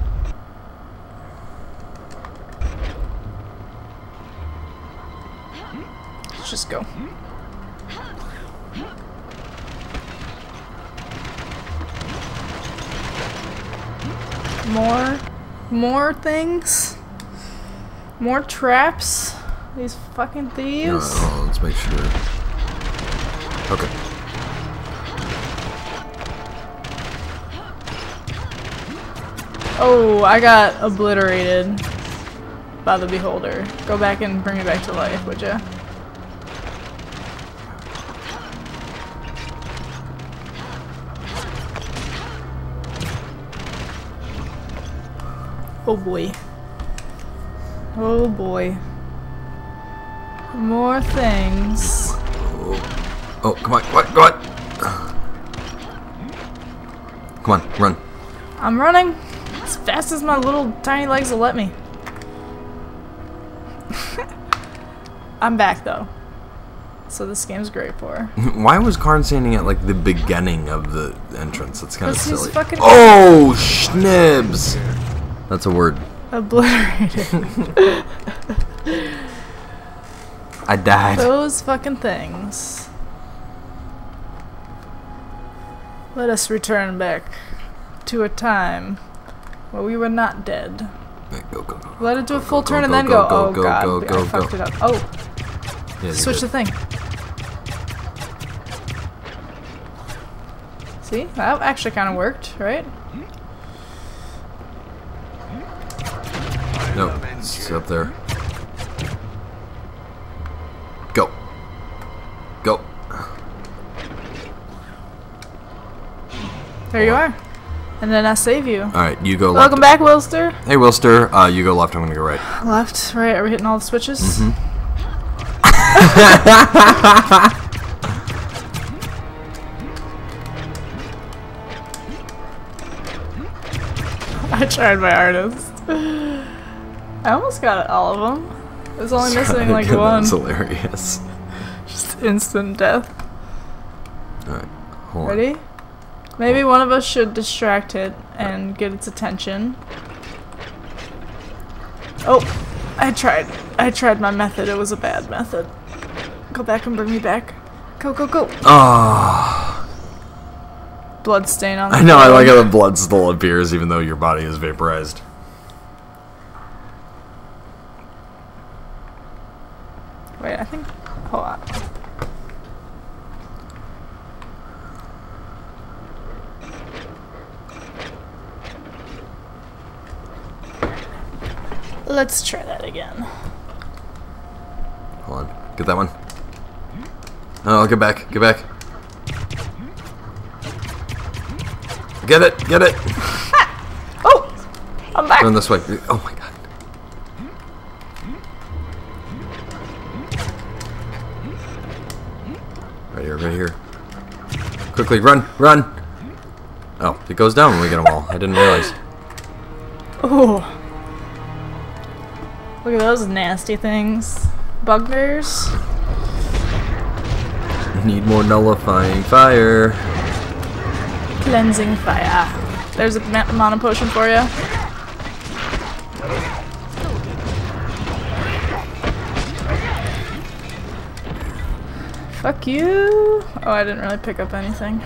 B: just go. More things? More traps? These fucking thieves?
A: Let's make sure. Okay.
B: Oh, I got obliterated by the beholder. Go back and bring me back to life, would ya? Oh boy. Oh boy. More things.
A: Oh, come on, come on. Come on, run.
B: I'm running as fast as my little tiny legs will let me. I'm back though. So this game's great for her.
A: Why was Karn standing at like the beginning of the entrance? That's kind of silly.
B: Oh,
A: schnibs! That's a word.
B: Obliterated.
A: I died.
B: Those fucking things. Let us return back to a time where we were not dead.
A: Go, go, go.
B: Let it do a full turn and then go. Oh god, I fucked it up. Oh.
A: Yeah,
B: switch the thing. See? That actually kind of worked, right?
A: No, it's up there. Go. Go.
B: There you are. And then I save you.
A: Alright, you go left.
B: Welcome back, Wilster.
A: Hey, Wilster. You go left, I'm gonna go right.
B: Left, right. Are we hitting all the switches?
A: Mm-hmm.
B: I tried my hardest. I almost got all of them. I was only missing like one.
A: That's hilarious.
B: Just instant death.
A: Alright, hold on.
B: Ready? Maybe one of us should distract it and get its attention. Oh, I tried my method. It was a bad method. Go back and bring me back. Go, go, go.
A: Ah.
B: Blood stain on the
A: I know, I
B: floor.
A: like how the blood still appears even though your body is vaporized.
B: Wait, I think... Hold on. Let's try that again.
A: Hold on. Get that one. Oh, get back. Get back. Get it. Get it.
B: Oh! I'm back.
A: Going this way. Oh my god. Right here. Right here. Quickly, run. Run. Oh, it goes down when we get them all. I didn't realize.
B: Oh. Look at those nasty things. Bugbears.
A: Need more nullifying fire.
B: Cleansing fire. There's a mana potion for you. Fuck you. Oh, I didn't really pick up anything.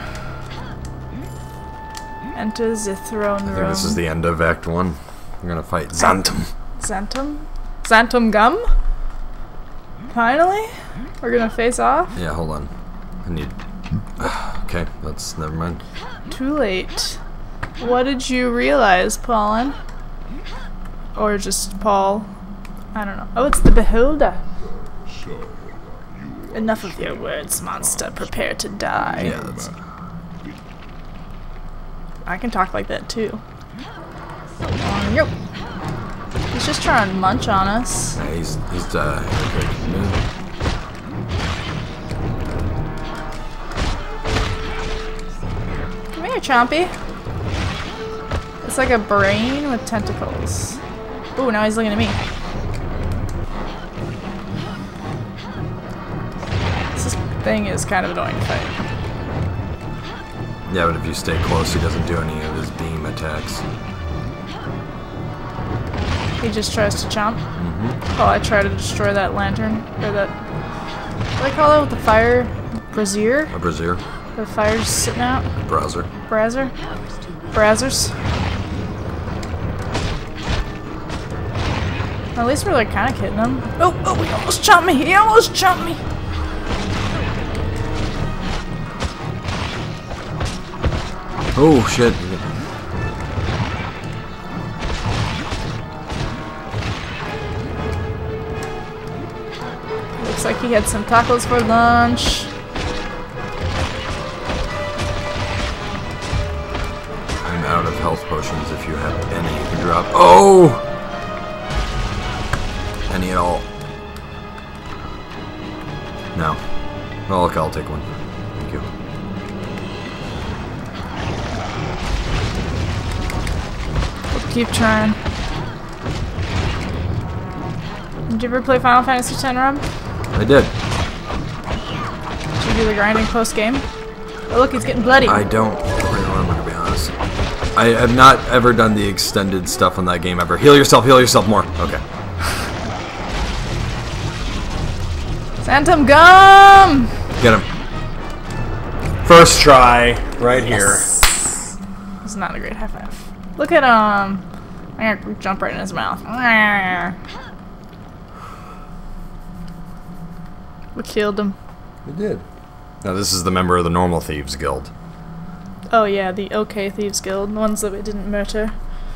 B: Enter the throne room.
A: I think this is the end of Act 1. We're gonna fight Xantum.
B: Xantum? Xantum gum? Finally? We're gonna face off?
A: Yeah, hold on. I need... Okay, that's... never mind.
B: Too late. What did you realize, Paulin? Or just Paul? I don't know. Oh, it's the Beholder. Enough of your words, monster. Prepare to die.
A: Yeah, that's...
B: I can talk like that too. Yo. He's just trying to munch on us.
A: Yeah, he's
B: Come here, Chompy. It's like a brain with tentacles. Ooh, now he's looking at me. This thing is kind of annoying to fight.
A: Yeah, but if you stay close, he doesn't do any of his beam attacks.
B: He just tries to chomp.
A: Mm-hmm.
B: Oh, I try to destroy that lantern. Or that do I call it with the fire? Brazier?
A: A brazier.
B: The fire's sitting out?
A: Browser.
B: Browser? Browsers? At least we're like kind of hitting him. Oh, he almost chopped me! He almost chopped me!
A: Oh shit.
B: Looks like he had some tacos for lunch.
A: I'm out of health potions if you have any you can drop. Oh! Any at all. No. Well, okay, I'll take one. Thank you.
B: Keep trying. Did you ever play Final Fantasy X, Rob?
A: I did.
B: Did you do the grinding post-game? Oh look, he's getting bloody.
A: I don't remember, to be honest. I have not ever done the extended stuff on that game ever. Heal yourself more. Okay.
B: Phantom Gum!
A: Get him. First try, right here.
B: It's not a great high five. Look at him. I'm gonna jump right in his mouth. We killed him.
A: We did. Now this is the member of the Normal Thieves Guild.
B: Oh yeah, the OK Thieves Guild. The ones that we didn't murder.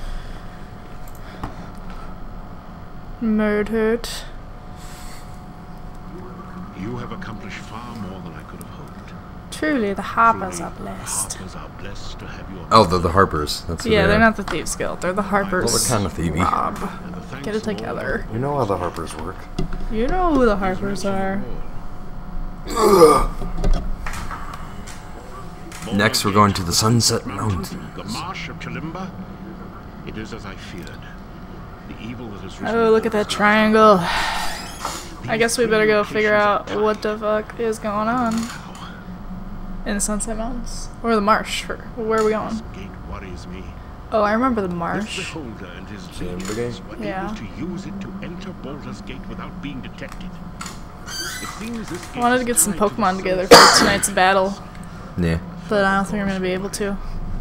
B: Murdered.
F: You have accomplished far more than I could have hoped.
B: Truly, the Harpers are blessed.
F: Harpers are blessed to have your
A: Oh, they're the Harpers. That's who
B: Yeah,
A: they
B: they're
A: are.
B: not the Thieves Guild. They're the Harpers.
A: Well, they're kind of thievy.
B: Rob, get it together.
A: You know how the Harpers work.
B: You know who the Harpers are.
A: Next, we're going to the Sunset Mountain.
F: The marsh of Chalimba. It is as I feared. The evil that has risen.
B: Oh, look at that triangle. I guess we better go figure out what the fuck is going on in the Sunset Mountains. Or the marsh. Where are we going?
F: Gate worries me.
B: Oh, I remember the
F: This
B: marsh.
F: beholder and his
A: the
F: legions
A: game?
F: were
B: Yeah.
F: able to use it to enter Baldur's Gate without being detected. It seems this
B: I wanted to
F: gate
B: get
F: is
B: some
F: tied to
B: Pokemon
F: the
B: together
F: sun.
B: for tonight's battle,
A: Yeah.
B: but I don't think I'm going to be able to.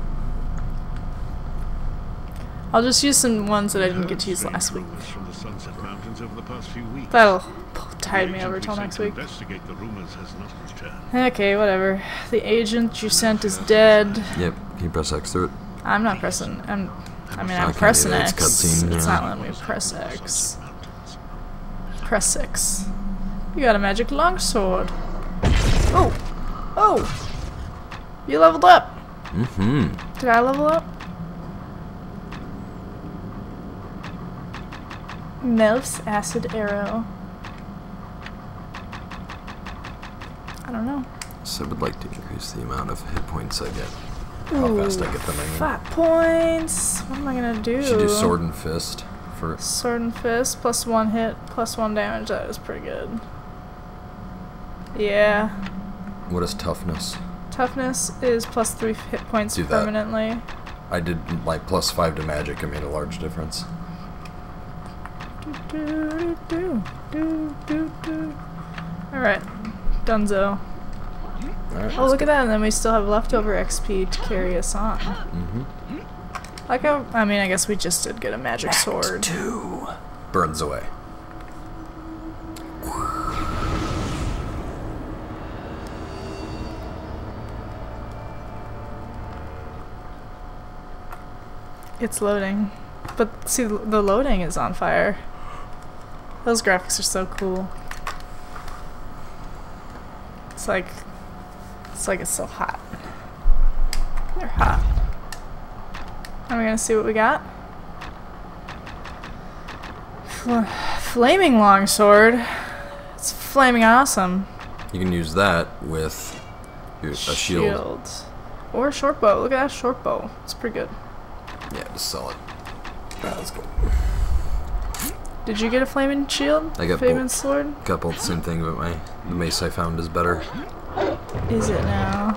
B: I'll just use some ones that I didn't get to use last week.
F: From the Sunset Mountains over the past few weeks.
B: That'll tide me
F: The
B: over
F: agent
B: till
F: we
B: next
F: sent
B: week.
F: to investigate the rumors has not returned.
B: Okay, whatever. The agent you sent is dead.
A: Yep. Can you press X through it?
B: I'm not pressing. I'm
A: can't
B: pressing
A: either, it's
B: X.
A: cutscene,
B: It's
A: yeah.
B: not letting me press X. Press 6. You got a magic longsword. Oh! Oh! You leveled up!
A: Mm-hmm.
B: Did I level up? Melf's acid arrow. I don't know.
A: So I would like to increase the amount of hit points I get. How fast I get them, I mean.
B: 5 points! What am I gonna do?
A: You should do Sword and Fist for...
B: Sword and Fist, plus 1 hit, plus 1 damage. That is pretty good. Yeah.
A: What is Toughness?
B: Toughness is plus 3 hit points
A: Do that.
B: permanently.
A: I did like plus 5 to magic. It made a large difference.
B: Alright. Dunzo.
A: Alright,
B: Oh, look at that, and then we still have leftover XP to carry us on. Like how, I mean, I guess we just did get a magic sword.
A: 2 burns away.
B: It's loading. But see, the loading is on fire. Those graphics are so cool. It's like it's so hot. They're hot. Are we gonna see what we got? Flaming longsword. It's flaming awesome.
A: You can use that with a shield.
B: Or a short bow. Look at that short bow. It's pretty good.
A: Yeah, just sell it. Alright, let's go.
B: Did you get a flaming shield?
A: I got
B: flaming
A: both.
B: sword?
A: Got both the same thing, but the mace I found is better.
B: Is it now?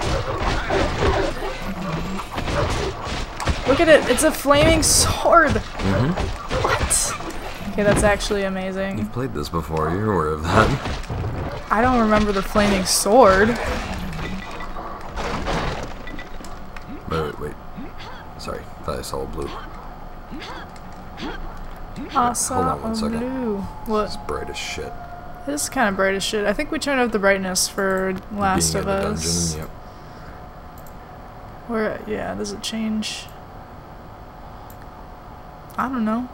B: Look at it! It's a flaming sword! What? Okay, that's actually amazing.
A: You've played this before, you're aware of that.
B: I don't remember the flaming sword.
A: Wait. Sorry, thought I saw a blue.
B: Hold
A: on one second.
B: Blue. What?
A: It's bright as shit.
B: This is kind of bright as shit. I think we turned up the brightness for Last
A: Being
B: of
A: in the
B: Us.
A: dungeon, yep.
B: Where? Yeah, does it change? I don't know.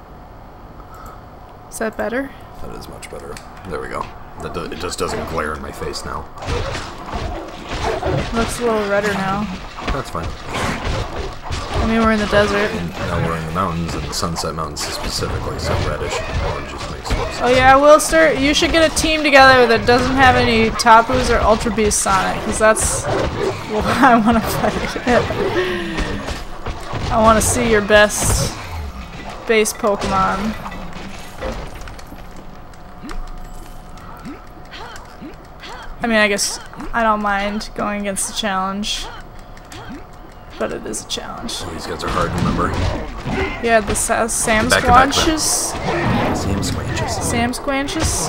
B: Is that better?
A: That is much better. There we go. It just doesn't glare in my face now.
B: Looks a little redder now.
A: That's fine.
B: I mean, we're in the desert.
A: And now we're in the mountains, and the Sunset Mountains specifically, so reddish orange just makes more sense.
B: Oh yeah, Wilster, you should get a team together that doesn't have any Tapus or Ultra Beast Sonic, because that's what I want to fight. I want to see your best base Pokemon. I mean, I guess I don't mind going against the challenge, but it is a challenge.
A: Oh, these guys are hard to remember.
B: Yeah, the Sam Squanches.
A: Sam Squanches.
B: Sam Squanches.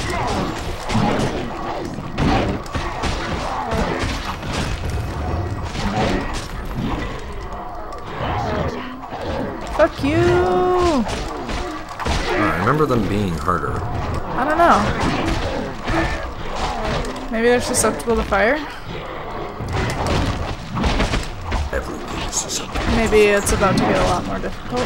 B: Fuck you!
A: I remember them being harder.
B: I don't know. Maybe they're susceptible to fire?
A: Everything is susceptible.
B: Maybe it's about to get a lot more difficult.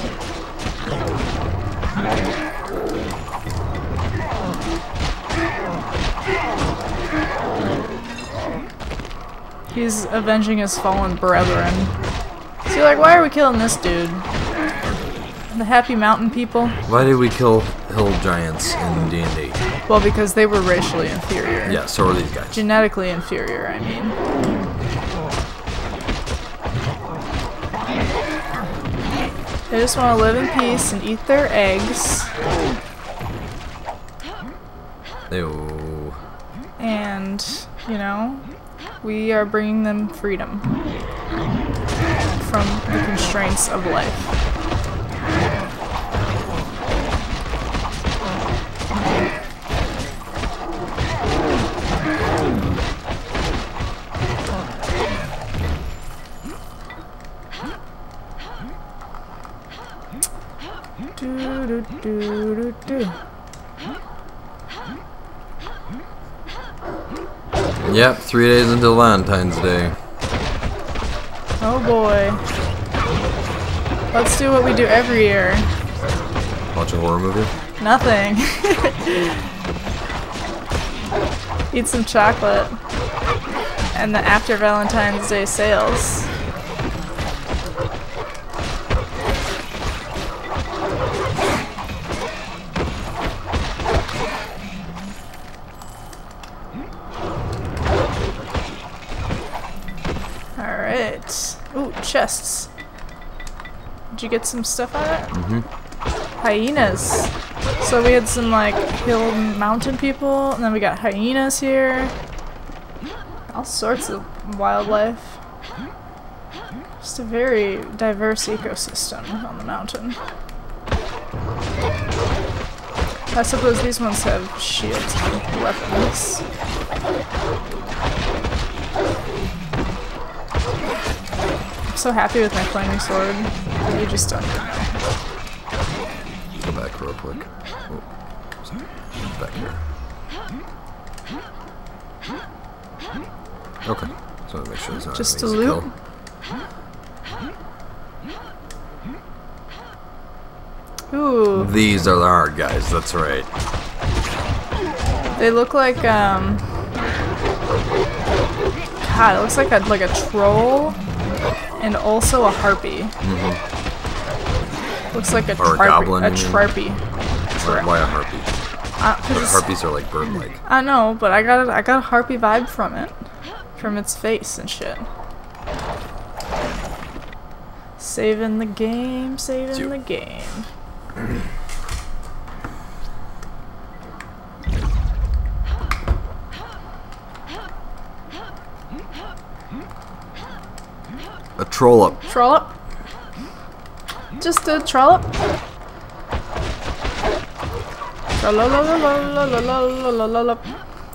B: He's avenging his fallen brethren. So you're like, why are we killing this dude? The Happy Mountain people?
A: Why did we kill hill giants in D&D?
B: Well, because they were racially inferior.
A: Yeah, so are these guys.
B: Genetically inferior, I mean. They just want to live in peace and eat their eggs.
A: Ew.
B: And, you know, we are bringing them freedom from the constraints of life.
A: Yep, 3 days until Valentine's Day.
B: Oh boy. Let's do what we do every year.
A: Watch a horror movie?
B: Nothing. Eat some chocolate. And the after Valentine's Day sales. Alright. Ooh, chests. Did you get some stuff on it?
A: Mm-hmm.
B: Hyenas. So we had some like hill mountain people, and then we got hyenas here. All sorts of wildlife. Just a very diverse ecosystem on the mountain. I suppose these ones have shields and weapons. I'm so happy with my flaming sword. You just don't know.
A: Go back real quick. Oh, sorry. Back here. Okay. So make sure it's not
B: Just
A: an
B: to
A: easy
B: loot?
A: kill.
B: Ooh.
A: These are the hard guys, that's right.
B: They look like, God, it looks like a troll and also a harpy.
A: Mm-hmm.
B: Looks like a
A: goblin,
B: a
A: you mean?
B: trarpy.
A: Why a harpy? But harpies are like bird-like.
B: I know, but I got a harpy vibe from it. From its face and shit. Saving the game, saving the game.
A: A trollop.
B: Trollop? Just a trollop?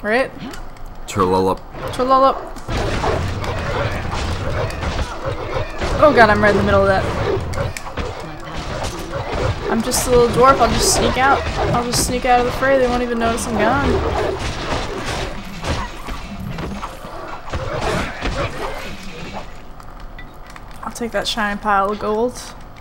B: Right?
A: Trololup.
B: Trololup. Oh god, I'm right in the middle of that. I'm just a little dwarf, I'll just sneak out. I'll just sneak out of the fray, they won't even notice I'm gone. I'll take that shiny pile of gold.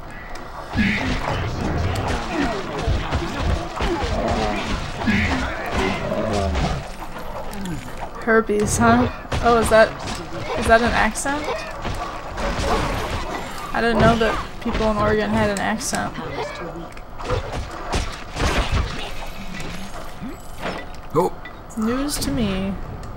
B: Herpes, huh? Oh, is that an accent? I didn't know that people in Oregon had an accent.
A: Oh.
B: News to me.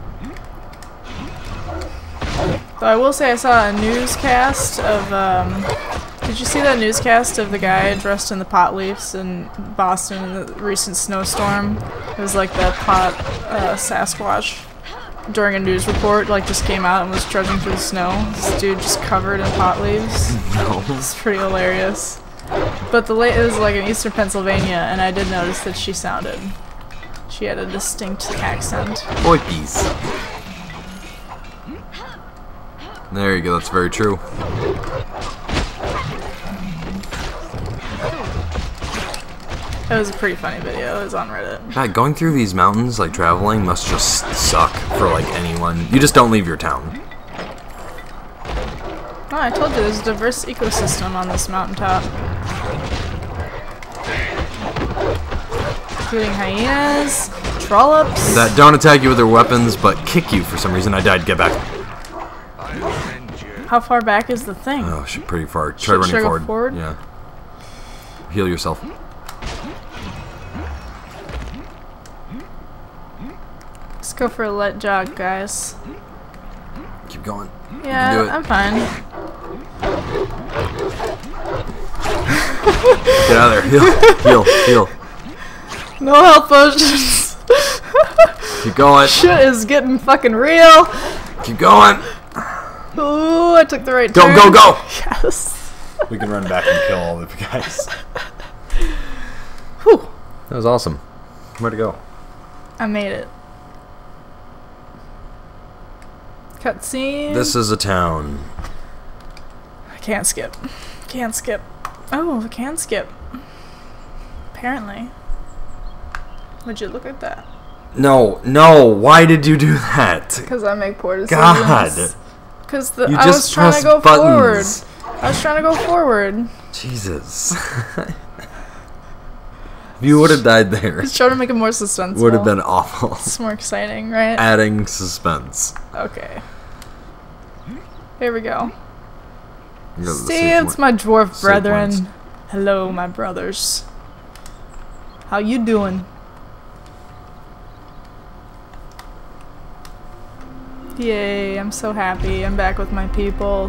B: Though I will say I saw a newscast of, did you see that newscast of the guy dressed in the pot leaves in Boston in the recent snowstorm? It was like the pot Sasquatch during a news report, like just came out and was trudging through the snow. This dude just covered in pot leaves.
A: No.
B: It's pretty hilarious. But it was like in eastern Pennsylvania, and I did notice that she had a distinct accent.
A: Boypies. There you go, that's very true.
B: It was a pretty funny video. It was on Reddit.
A: God, going through these mountains, like traveling, must just suck for like anyone. You just don't leave your town.
B: Oh, I told you there's a diverse ecosystem on this mountaintop. Including hyenas, trollops.
A: That don't attack you with their weapons, but kick you for some reason. I died. Get back.
B: How far back is the thing?
A: Oh, shit, pretty far. Try running
B: should I go
A: forward.
B: forward?
A: Yeah. Heal yourself.
B: Let's go for a light jog, guys.
A: Keep going.
B: Yeah, I'm fine.
A: Get out of there. Heal. Heal.
B: No health potions.
A: Keep going.
B: Shit is getting fucking real.
A: Keep going.
B: Ooh, I took the right
A: Go,
B: turn.
A: go, go.
B: Yes.
A: We can run back and kill all the guys.
B: Whew.
A: That was awesome. Where'd it go?
B: I made it. Cutscene.
A: This is a town.
B: I can't skip. Can't skip. Oh, I can skip. Apparently. Would you look at that?
A: No, no. Why did you do that?
B: Because I make poor decisions.
A: God.
B: Because
A: You
B: I was
A: just
B: trying to
A: pressed
B: go
A: buttons.
B: forward. I was trying to go forward.
A: Jesus. If you would have died there,
B: Just trying to make it more suspenseful.
A: would have been awful.
B: It's more exciting, right?
A: Adding suspense.
B: Okay. Here we go.
A: You got the
B: See,
A: save
B: it's my dwarf
A: save
B: brethren.
A: points.
B: Hello, my brothers. How you doing? Yay, I'm so happy. I'm back with my people.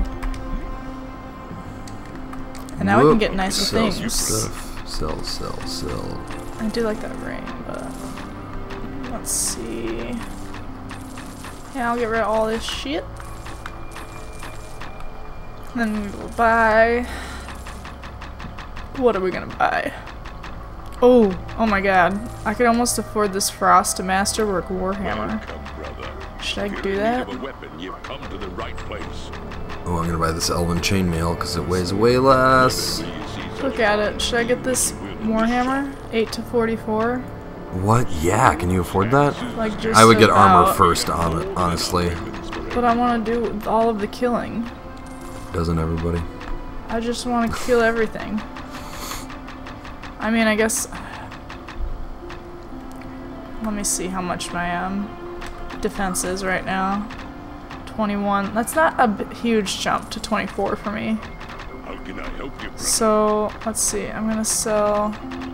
B: And now we can get nicer
A: Sell some
B: things.
A: stuff. Sell.
B: I do like that ring, but let's see. Yeah, I'll get rid of all this shit. Then we will buy. What are we gonna buy? Oh my god. I could almost afford this Frost to Masterwork Warhammer. Should I do that?
A: Oh, I'm gonna buy this Elven Chainmail because it weighs way less.
B: Look at it. Should I get this Warhammer? 8 to 44?
A: What? Yeah, can you afford that?
B: Like just
A: I would get armor
B: about.
A: first, honestly.
B: But I want to do all of the killing.
A: Doesn't everybody?
B: I just want to kill everything. I mean, I guess... Let me see how much my defense is right now. 21. That's not a huge jump to 24 for me.
F: How can I help you, brother?
B: So, let's see. I'm gonna sell...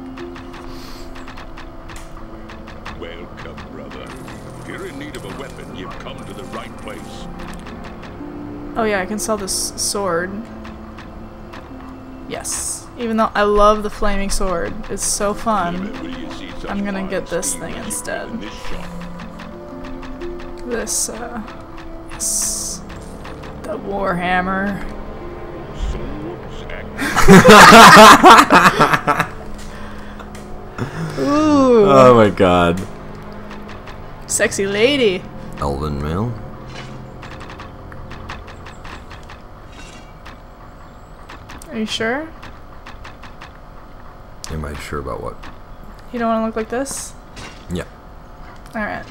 F: Welcome, brother. If you're in need of a weapon, you've come to the right place.
B: Oh yeah, I can sell this sword. Yes. Even though I love the flaming sword. It's so fun. I'm gonna get this thing instead. This, yes. The Warhammer.
A: Oh my god.
B: Sexy lady.
A: Elven male.
B: Are you sure?
A: Am I sure about what?
B: You don't want to look like this?
A: Yeah.
B: Alright.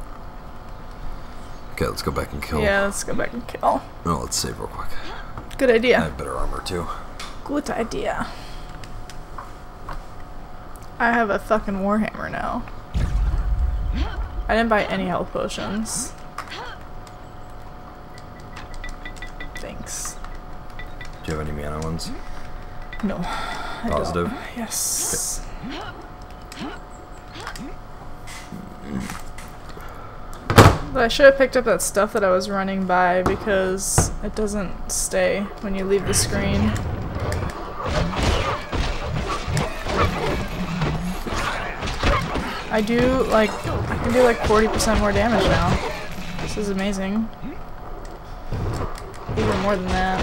A: Okay, let's go back and kill.
B: Yeah, let's go back and kill.
A: Oh, let's save real quick.
B: Good
A: I
B: idea.
A: have better armor too.
B: Good idea. I have a fucking warhammer now. I didn't buy any health potions. Thanks.
A: Do you have any mana ones?
B: No. I
A: Positive?
B: don't. Yes. But I should have picked up that stuff that I was running by because it doesn't stay when you leave the screen. I can do like 40% more damage now. This is amazing. Even more than that.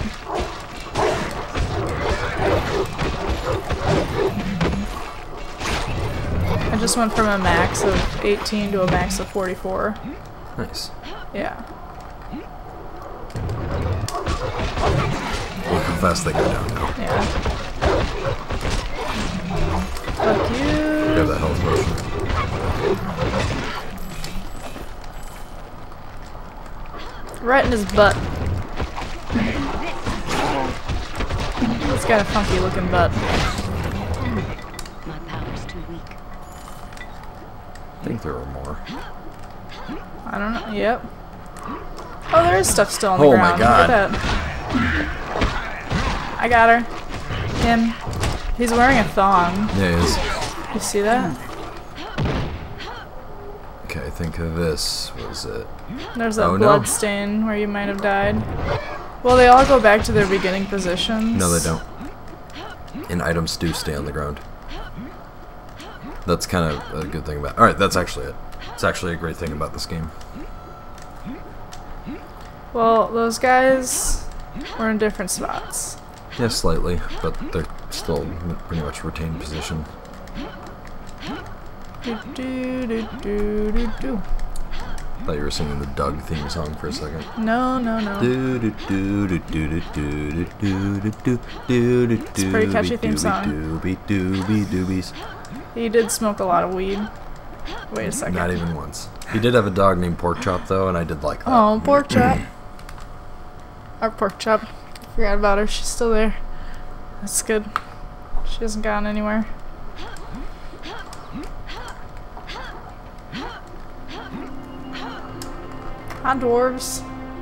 B: I just went from a max of 18 to a max of 44.
A: Nice.
B: Yeah.
A: Look how fast they go down now.
B: Yeah. Fuck you.
A: You have that health potion.
B: Right in his butt. He's got a funky looking butt.
D: My power's too weak.
A: I think there are more.
B: I don't know. Yep. Oh, there is stuff still on the
A: Oh
B: ground.
A: my god.
B: Look at that. I got her. Him. He's wearing a thong.
A: Yeah, he is.
B: You see that?
A: Okay, I think this was it.
B: There's that
A: Oh, no.
B: blood stain where you might have died. Well, they all go back to their beginning positions.
A: No, they don't. And items do stay on the ground. That's kind of a good thing about. Alright, that's actually it. It's actually a great thing about this game.
B: Well, those guys were in different spots.
A: Yeah, slightly, but they're still pretty much retained position.
B: Do, do, do, do, do, do.
A: Thought you were singing the Doug theme song for a second.
B: No, no, no.
A: It's
B: a pretty catchy theme song. He did smoke a lot of weed. Wait a second.
A: Not even once. He did have a dog named Pork Chop though, and I did like that.
B: Oh, Pork Chop. Our Pork Chop. Forgot about her. She's still there. That's good. She hasn't gone anywhere. Hi, dwarves.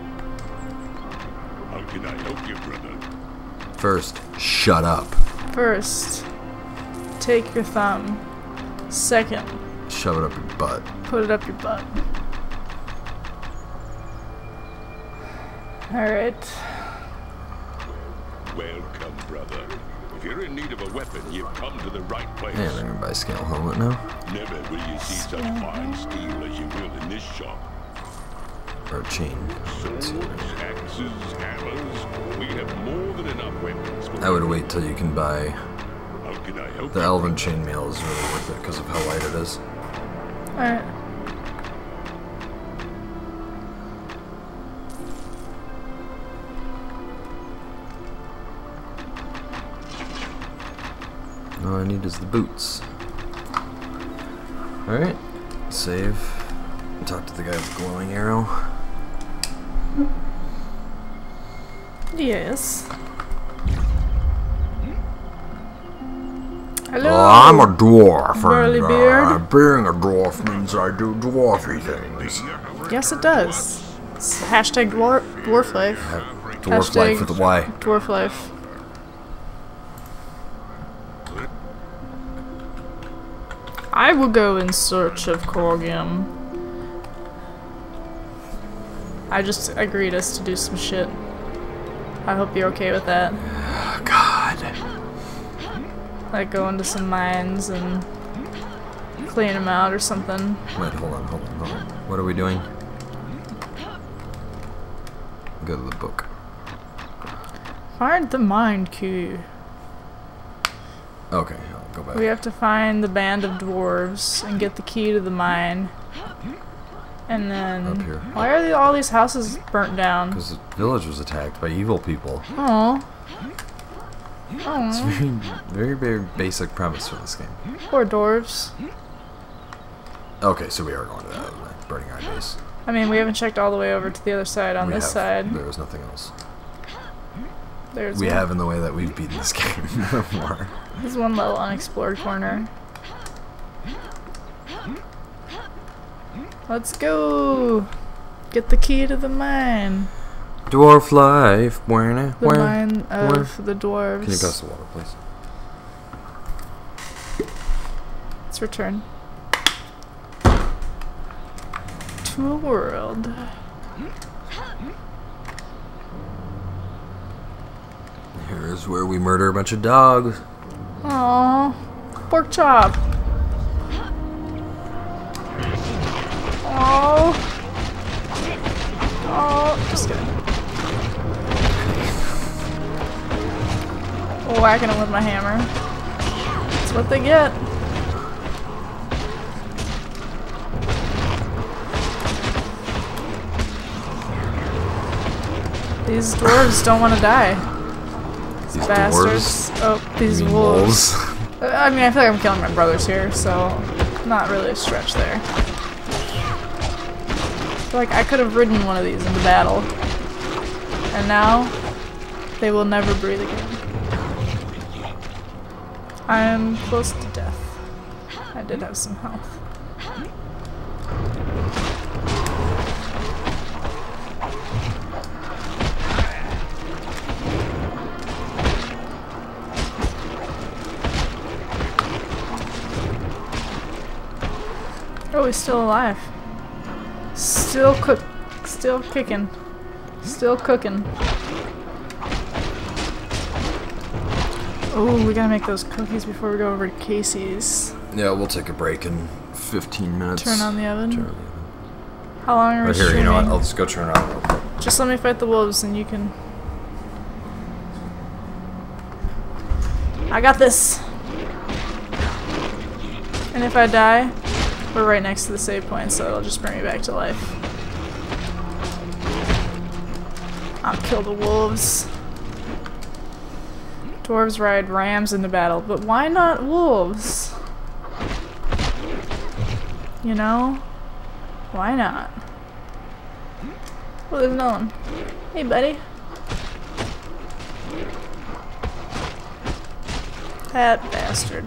F: How can I help you, brother?
A: First, shut up.
B: First, take your thumb. Second,
A: Shove it up your butt.
B: put it up your butt. Alright.
F: Welcome, brother. If you're in need of a weapon, you've come to the right place.
A: And I'm gonna buy a scale helmet now.
F: Never will you see such fine steel as you will in this shop.
A: Or a chain.
F: Swords, axes, hammers. We have more than enough weapons.
A: I would wait till you can buy.
F: How can I help
A: The
F: you?
A: Elven chainmail is really worth it because of how light it is.
B: Alright.
A: All I need is the boots. Alright. Save. Talk to the guy with the glowing arrow.
B: Yes. Hello.
A: Oh, I'm a dwarf.
B: Burly
A: and,
B: beard.
A: being a dwarf means I do dwarfy things.
B: Yes, it does. It's hashtag dwarf life.
A: Dwarf life with a Y.
B: Dwarf life. I will go in search of Korgium. I just agreed us to do some shit. I hope you're okay with that.
A: God.
B: Like go into some mines and clean them out or something.
A: Wait, hold on. What are we doing? Go to the book.
B: Find the mine key.
A: Okay, I'll go back.
B: We have to find the band of dwarves and get the key to the mine. And then,
A: up here.
B: why are all these houses burnt down?
A: Because the village was attacked by evil people.
B: Oh.
A: It's
B: Oh.
A: very, very basic premise for this game.
B: Poor dwarves.
A: Okay, so we are going to that burning eye base.
B: I mean, we haven't checked all the way over to the other side on this side.
A: There was nothing else.
B: There's
A: We
B: one.
A: have in the way that we've beaten this game before.
B: There's one little unexplored corner. Let's go! Get the key to the mine.
A: Dwarf life. Where?
B: The mine of the dwarves.
A: Can you pass the water, please?
B: Let's return to a world.
A: Here's where we murder a bunch of dogs.
B: Aww. Pork chop. Oh. Oh. Just kidding. Whacking them with my hammer. That's what they get. These dwarves don't want to die.
A: These
B: Bastards.
A: dwarves.
B: Oh, these
A: You mean
B: wolves. I mean, I feel like I'm killing my brothers here, so not really a stretch there. I feel like I could have ridden one of these into battle. And now, they will never breathe again. I'm close to death. I did have some health. Oh, he's still alive. Still kicking. Still cooking. Oh, we gotta make those cookies before we go over to Casey's.
A: Yeah, we'll take a break in 15 minutes.
B: Turn on the oven.
A: Turn on the oven.
B: How long are we
A: Right here,
B: streaming?
A: you know what? I'll just go turn it on real quick.
B: Just let me fight the wolves and you can... I got this! And if I die, we're right next to the save point, so it'll just bring me back to life. I'll kill the wolves. Dwarves ride rams into battle, but why not wolves? You know? Why not? Oh, there's another one. Hey, buddy. That bastard.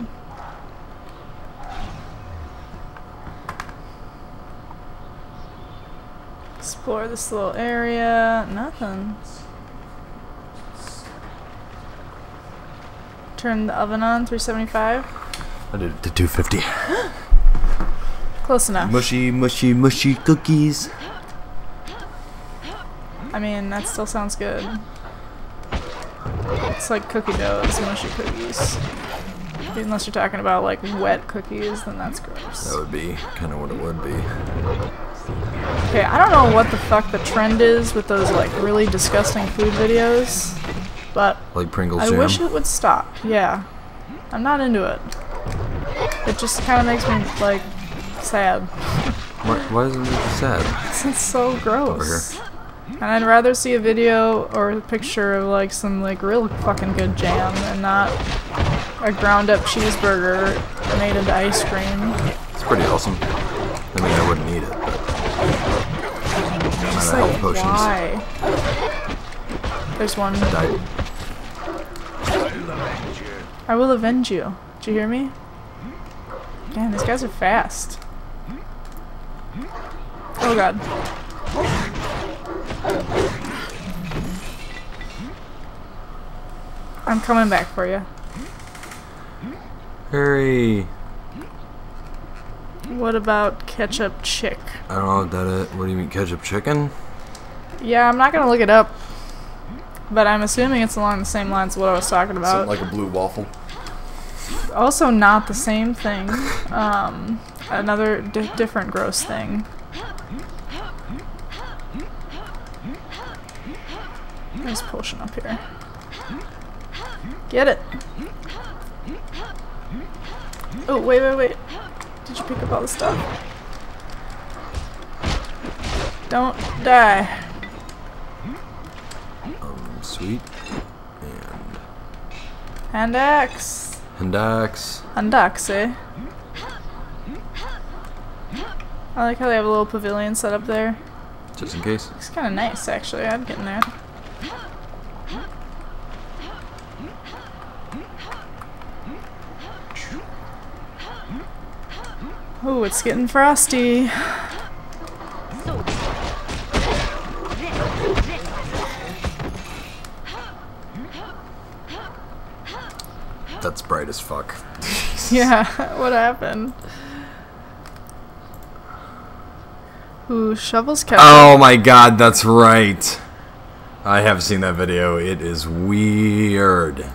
B: Explore this little area. Nothing. Turn the oven on, 375.
A: I did it to 250.
B: Close enough.
A: Mushy, mushy, mushy cookies.
B: I mean, that still sounds good. It's like cookie dough, it's mushy cookies. Unless you're talking about like wet cookies, then that's gross.
A: That would be kind of what it would be.
B: Okay, I don't know what the fuck the trend is with those like really disgusting food videos, but
A: Like Pringles
B: I
A: jam.
B: wish it would stop. Yeah. I'm not into it. It just kind of makes me like sad.
A: Why does it make you sad?
B: It's so gross.
A: Over here.
B: And I'd rather see a video or a picture of like some like real fucking good jam and not a ground up cheeseburger made into ice cream.
A: It's pretty awesome. I mean, I wouldn't eat it, but I'm
B: Just
A: out of
B: like,
A: health potions.
B: why? There's one.
A: Died.
B: I will avenge you. Did you hear me? Man, these guys are fast. Oh god. I'm coming back for you.
A: Hurry!
B: What about ketchup chick?
A: I don't know what that is. What do you mean, ketchup chicken?
B: Yeah, I'm not gonna look it up, but I'm assuming it's along the same lines of what I was talking about.
A: Something like a blue waffle.
B: Also not the same thing. Another different gross thing. There's potion up here. Get it! Oh, wait. Did you pick up all the stuff? Don't die.
A: Sweet.
B: Hand axe.
A: And axe.
B: Hand axe, eh? I like how they have a little pavilion set up there.
A: Just in case.
B: It's kind of nice, actually. I'd get in there. Ooh, it's getting frosty.
A: That's bright as fuck.
B: Yeah, what happened? Ooh, shovels kept.
A: Oh my god, that's right. I have seen that video. It is weird.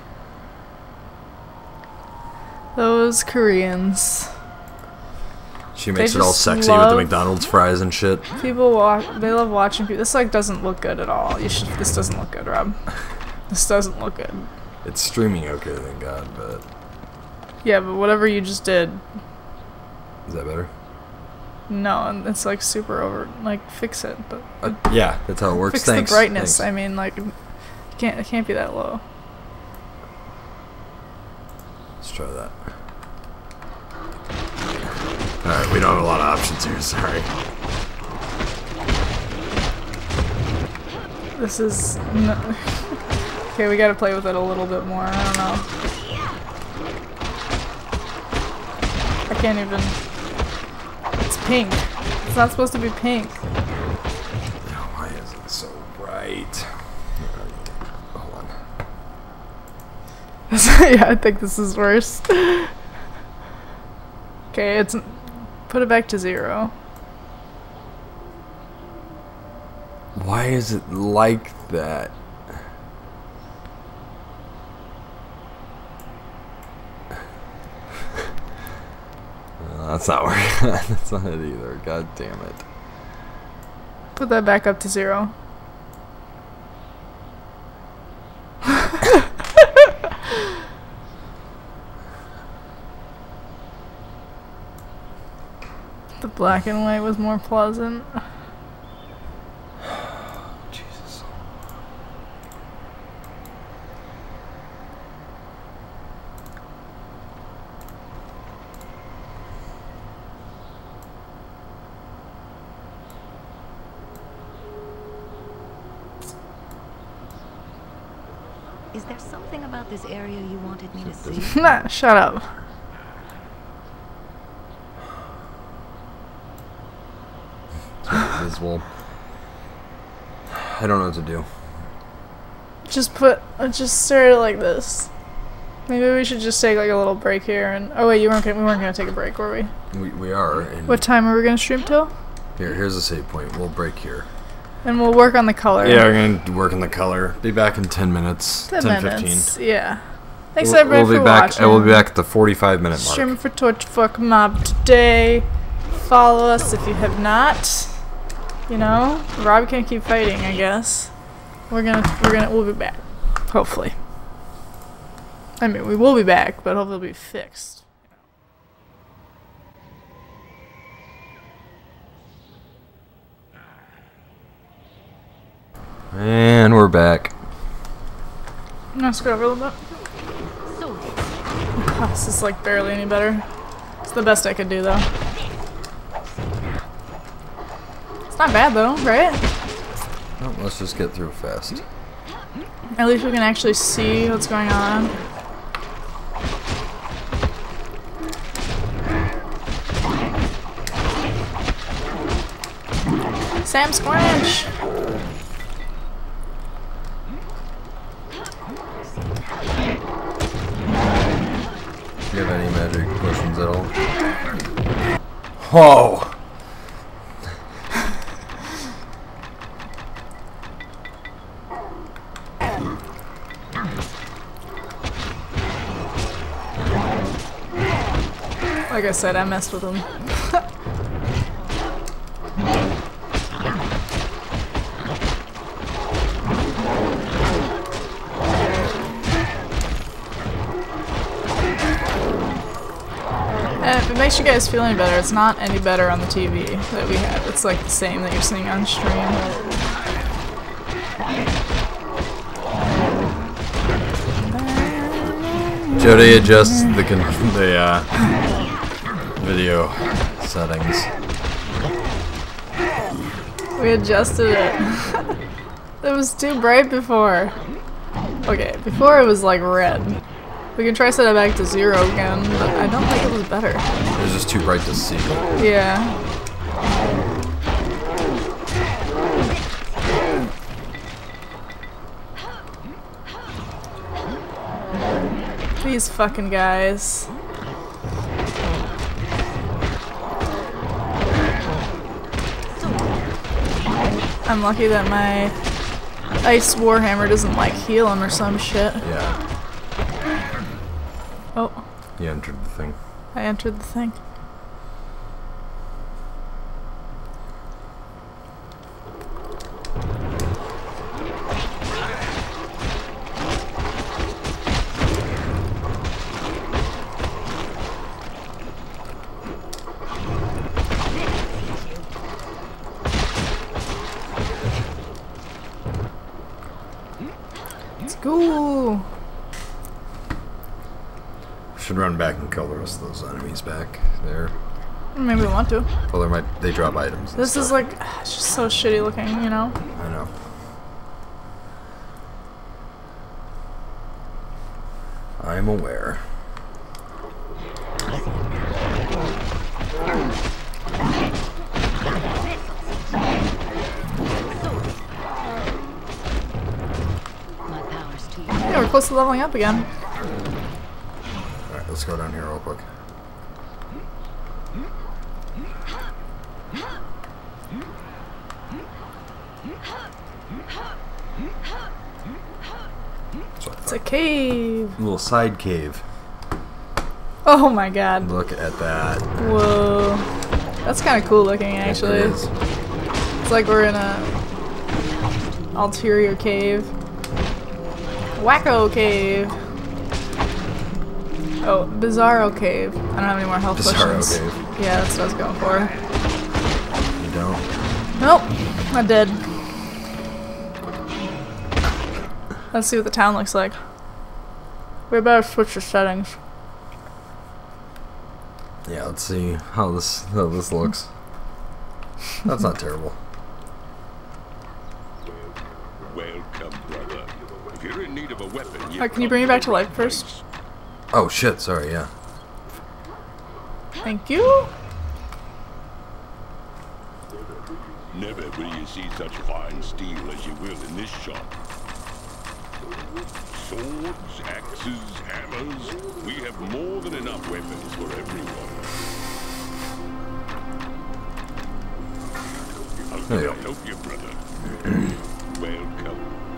B: Those Koreans.
A: She makes
B: They
A: it all
B: just
A: sexy with the
B: love-
A: McDonald's fries and shit.
B: People they love watching people. This like doesn't look good at all. This doesn't look good, Rob. This doesn't look good.
A: It's streaming okay, thank God, but...
B: Yeah, but whatever you just did,
A: Is that better?
B: no, and it's like super over. Like fix it, but
A: Yeah, that's how it works.
B: fix
A: Thanks.
B: the brightness.
A: Thanks.
B: I mean, like, it can't be that low.
A: Let's try that. Alright, we don't have a lot of options here, sorry.
B: This is okay. We gotta play with it a little bit more. I don't know. I can't even. It's pink. It's not supposed to be pink.
A: Why is it so bright? Hold on.
B: Yeah, I think this is worse. Okay, it's put it back to 0.
A: Why is it like that? That's not working. That's not it either. God damn it.
B: Put that back up to 0. The black and white was more pleasant.
A: Jesus.
D: Is there something about this area you wanted me to see?
B: Nah, shut up.
A: Invisible. I don't know what to do.
B: Just stare at it like this. Maybe we should just take like a little break here and we weren't gonna take a break, were we?
A: We are. And
B: What time are we gonna stream till?
A: here's a save point. We'll break here.
B: And we'll work on the color.
A: Yeah, we're gonna work on the color. Be back in 10 minutes.
B: 10 minutes.
A: 15.
B: Yeah. Thanks everybody for watching.
A: We'll be back at the 45-minute mark.
B: Streaming for TorchFork Mob today. Follow us if you have not. You know, Rob can keep fighting, I guess. We'll be back. Hopefully. I mean, we will be back, but hopefully it'll be fixed.
A: And we're back.
B: Let's go over a little bit. Oh, this is like barely any better. It's the best I could do, though. It's not bad, though, right?
A: Well, let's just get through fast.
B: At least we can actually see what's going on. Sam Squanch!
A: Do you have any magic potions at all? Oh!
B: Like I said, I messed with him. makes you guys feel any better, it's not any better on the TV that we have. It's like the same that you're seeing on stream.
A: Jody adjusts the video settings.
B: We adjusted it. It was too bright before. Okay, before it was like red. We can try set it back to 0 again, but I don't think it was better.
A: It was just too bright to see.
B: Yeah. These fucking guys. I'm lucky that my ice warhammer doesn't like heal him or some shit.
A: Yeah.
B: Oh.
A: You entered the thing.
B: I entered the thing. Let's go.
A: Should run back and kill the rest of those enemies back there.
B: Maybe we want to.
A: Well, they drop items.
B: This is like, it's just so shitty looking, you know?
A: I know. I'm aware.
B: Yeah, we're close to leveling up again.
A: Alright, let's go down here real quick.
B: It's a cave.
A: A little side cave.
B: Oh my god.
A: Look at that.
B: Whoa. That's kind of cool looking, actually.
A: It is.
B: It's like we're in a ulterior cave. Wacko cave. Oh, Bizarro cave. I don't have any more health
A: Bizarro
B: potions.
A: cave.
B: Yeah, that's what I was going for.
A: You don't?
B: Nope, I'm dead. Let's see what the town looks like. We better switch the settings.
A: Yeah, let's see how this looks. That's not terrible.
F: Welcome, brother. If you're in need of a weapon,
B: Alright, can you bring me back to life first?
A: Oh shit, sorry, yeah.
B: Thank you.
F: Never will you see such fine steel as you will in this shop. Swords, axes, hammers. We have more than enough weapons for everyone. How can I help you, brother? Welcome.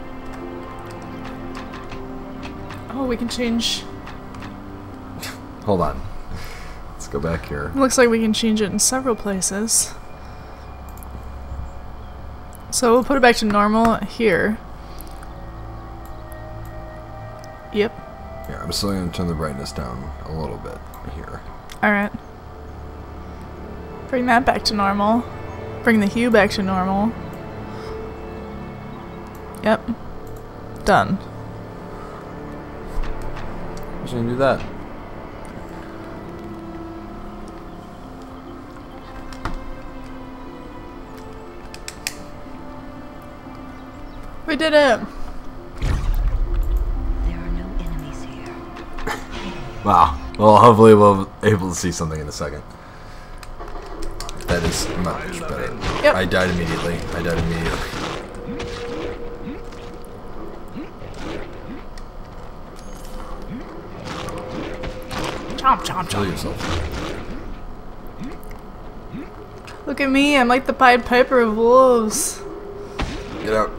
B: Oh, we can change.
A: Hold on. Let's go back here.
B: Looks like we can change it in several places. So we'll put it back to normal here. Yep.
A: Yeah, I'm still gonna turn the brightness down a little bit here.
B: Alright. Bring that back to normal. Bring the hue back to normal. Yep. Done.
A: I shouldn't do that.
B: We did it!
A: Wow. Well, hopefully we'll be able to see something in a second. That is much better.
B: Yep.
A: I died immediately.
B: Chomp, chomp,
A: Kill
B: chomp.
A: yourself.
B: Look at me, I'm like the Pied Piper of wolves.
A: Get out.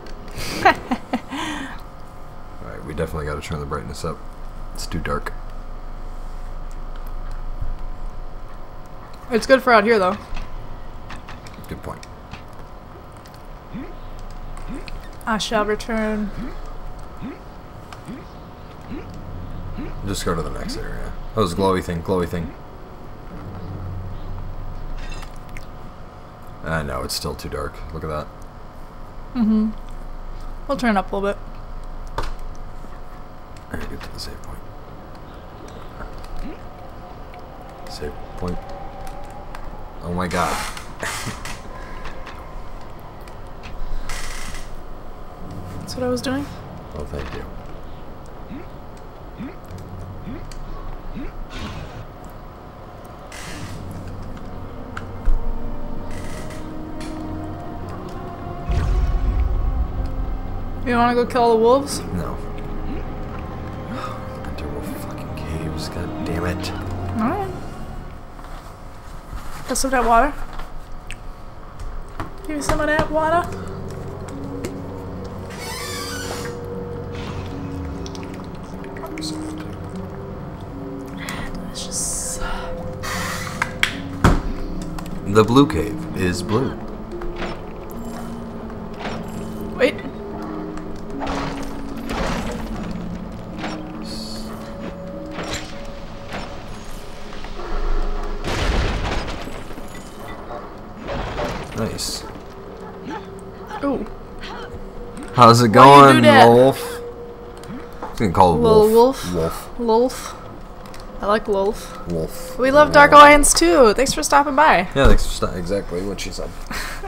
A: Alright, we definitely gotta turn the brightness up. It's too dark.
B: It's good for out here, though.
A: Good point.
B: I shall return.
A: Just go to the next area. Oh, this glowy thing, glowy thing. I know, it's still too dark. Look at that.
B: Mm-hmm. We'll turn it up a little bit.
A: I gotta get to the save point. Save point. Oh my god.
B: That's what I was doing?
A: Oh, thank you.
B: You want to go kill all the wolves?
A: No. Enter wolf fucking caves, god damn it.
B: Alright. Got some of that water? Give me some of that water. Delicious.
A: The blue cave is blue.
B: Wait.
A: Nice.
B: Ooh.
A: How's it
B: Why you
A: going,
B: do that?
A: Wolf? I'm gonna call it
B: Little
A: Wolf.
B: wolf. Lolf. I like Lolf.
A: Wolf.
B: We love Dark Alliance too. Thanks for stopping by.
A: Yeah, that's exactly what she said.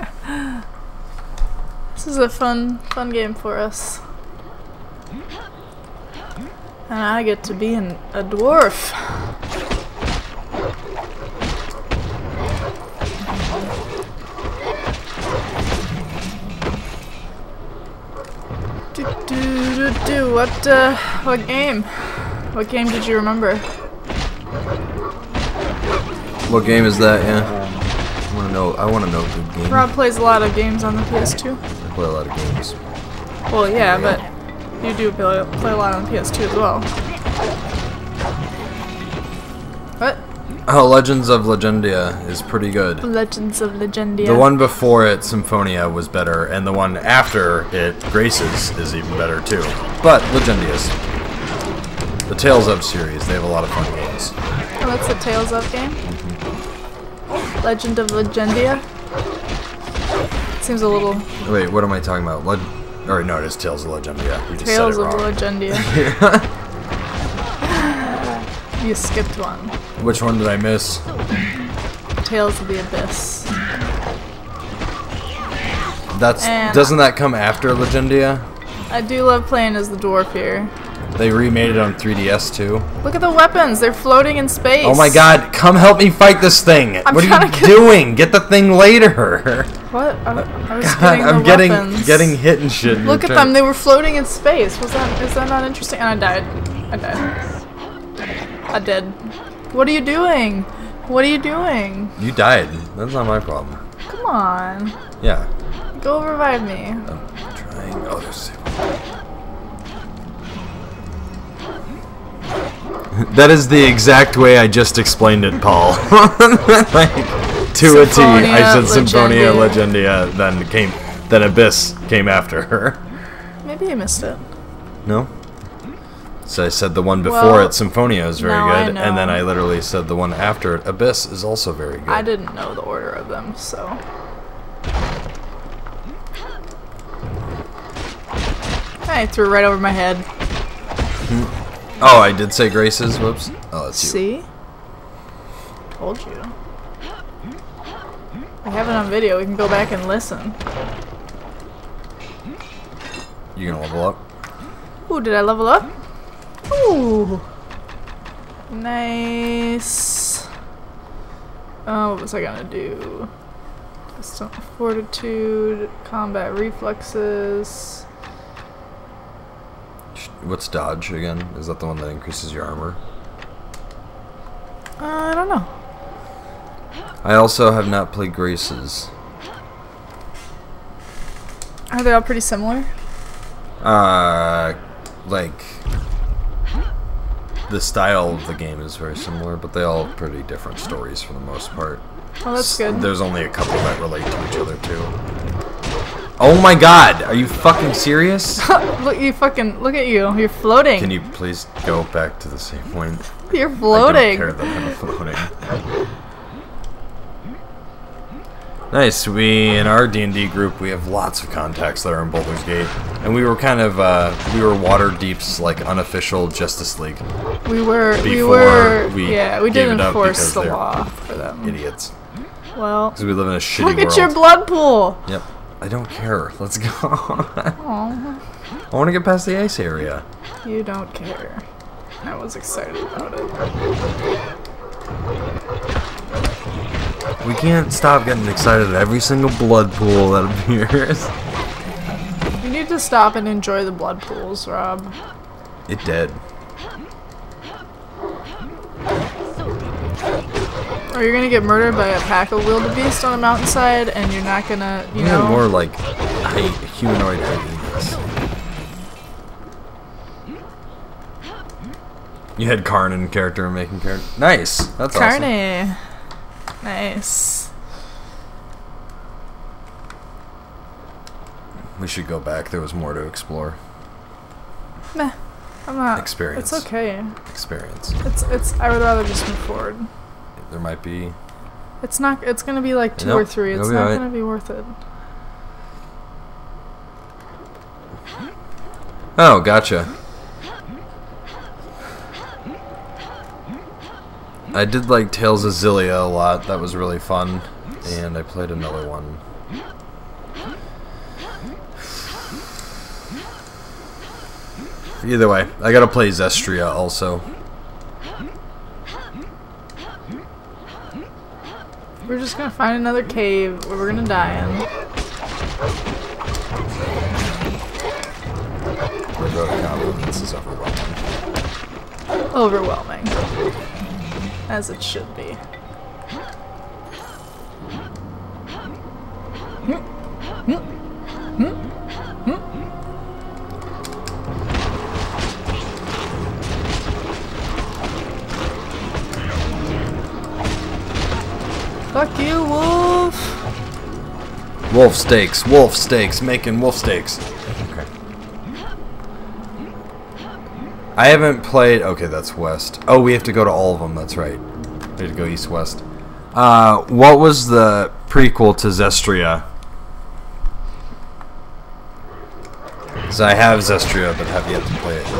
B: This is a fun game for us. And I get to be a dwarf. What game? What game did you remember?
A: What game is that? Yeah. I wanna know the game.
B: Rob plays a lot of games on the PS2.
A: I play a lot of games.
B: Well, yeah, but you do play a lot on the PS2 as well. What?
A: Oh, Legends of Legendia is pretty good.
B: Legends of Legendia.
A: The one before it, Symphonia, was better, and the one after it, Graces, is even better too. But Legendia's. The Tales of series, they have a lot of fun games.
B: Oh, that's the Tales of game? Legend of Legendia? Seems a little...
A: Wait, what am I talking about? Or no, it is Tales of Legendia. You just
B: Tales
A: said it
B: of
A: wrong.
B: Legendia. You skipped one.
A: Which one did I miss?
B: Tales of the Abyss.
A: Doesn't that come after Legendia?
B: I do love playing as the dwarf here.
A: They remade it on 3DS too.
B: Look at the weapons, they're floating in space.
A: Oh my god, come help me fight this thing! What are you doing? Get the thing later!
B: What? I was
A: God,
B: getting
A: I'm
B: weapons.
A: getting hit and shit.
B: Look at them, they were floating in space. Is that not interesting? And I died. I did. What are you doing? What are you doing?
A: You died. That's not my problem.
B: Come on.
A: Yeah.
B: Go revive me.
A: I'm trying. Oh, there's... That is the exact way I just explained it, Paul. Like, to a T. I said Symphonia Legendia, then Abyss came after her.
B: Maybe I missed it.
A: No? So I said the one before it, Symphonia, is very good,
B: I
A: and then I literally said the one after it, Abyss, is also very good.
B: I didn't know the order of them, so... I threw it right over my head.
A: Oh, I did say Graces. Whoops. Oh, that's you.
B: See? Told you. We have it on video. We can go back and listen.
A: You gonna level up?
B: Ooh, did I level up? Ooh. Nice. What was I gonna do? Just fortitude, combat reflexes.
A: What's dodge again? Is that the one that increases your armor?
B: I don't know.
A: I also have not played Graces.
B: Are they all pretty similar?
A: Like, the style of the game is very similar, but they all have pretty different stories for the most part.
B: Oh, that's good.
A: There's only a couple that relate to each other too. Oh my god, are you fucking serious?
B: Look at you. You're floating.
A: Can you please go back to the same point?
B: You're floating.
A: I don't care that I'm floating. Nice. We, in our D&D group, we have lots of contacts that are in Baldur's Gate. And we were kind of, we were Waterdeep's, like, unofficial Justice League.
B: We didn't enforce the law for them.
A: Idiots.
B: Well,
A: because we live in a shitty world.
B: Look at your blood pool!
A: Yep. I don't care. Let's go. I want to get past the ice area.
B: You don't care. I was excited about it.
A: We can't stop getting excited at every single blood pool that appears.
B: You need to stop and enjoy the blood pools, Rob.
A: It did.
B: Or you're gonna get murdered by a pack of wildebeest on a mountainside, and you're not gonna, you know...
A: more like humanoid hyenas. You had Karn character and making character. Nice. That's awesome.
B: Carney. Nice.
A: We should go back. There was more to explore.
B: Meh. I'm not.
A: Experience.
B: It's okay.
A: Experience.
B: It's. I would rather just move forward.
A: There might be.
B: It's not. It's gonna be like 2 or 3. It's not gonna be worth it.
A: Oh, gotcha. I did like Tales of Zillia a lot. That was really fun. And I played another one. Either way, I gotta play Zestria also.
B: We're just gonna find another cave where we're gonna die in.
A: My vote of confidence is overwhelming.
B: Overwhelming. As it should be. Fuck you, wolf!
A: Wolf steaks, making wolf steaks. Okay. I haven't played. Okay, that's west. Oh, we have to go to all of them. That's right. We have to go east-west. What was the prequel to Zestria? Because I have Zestria, but have yet to play it.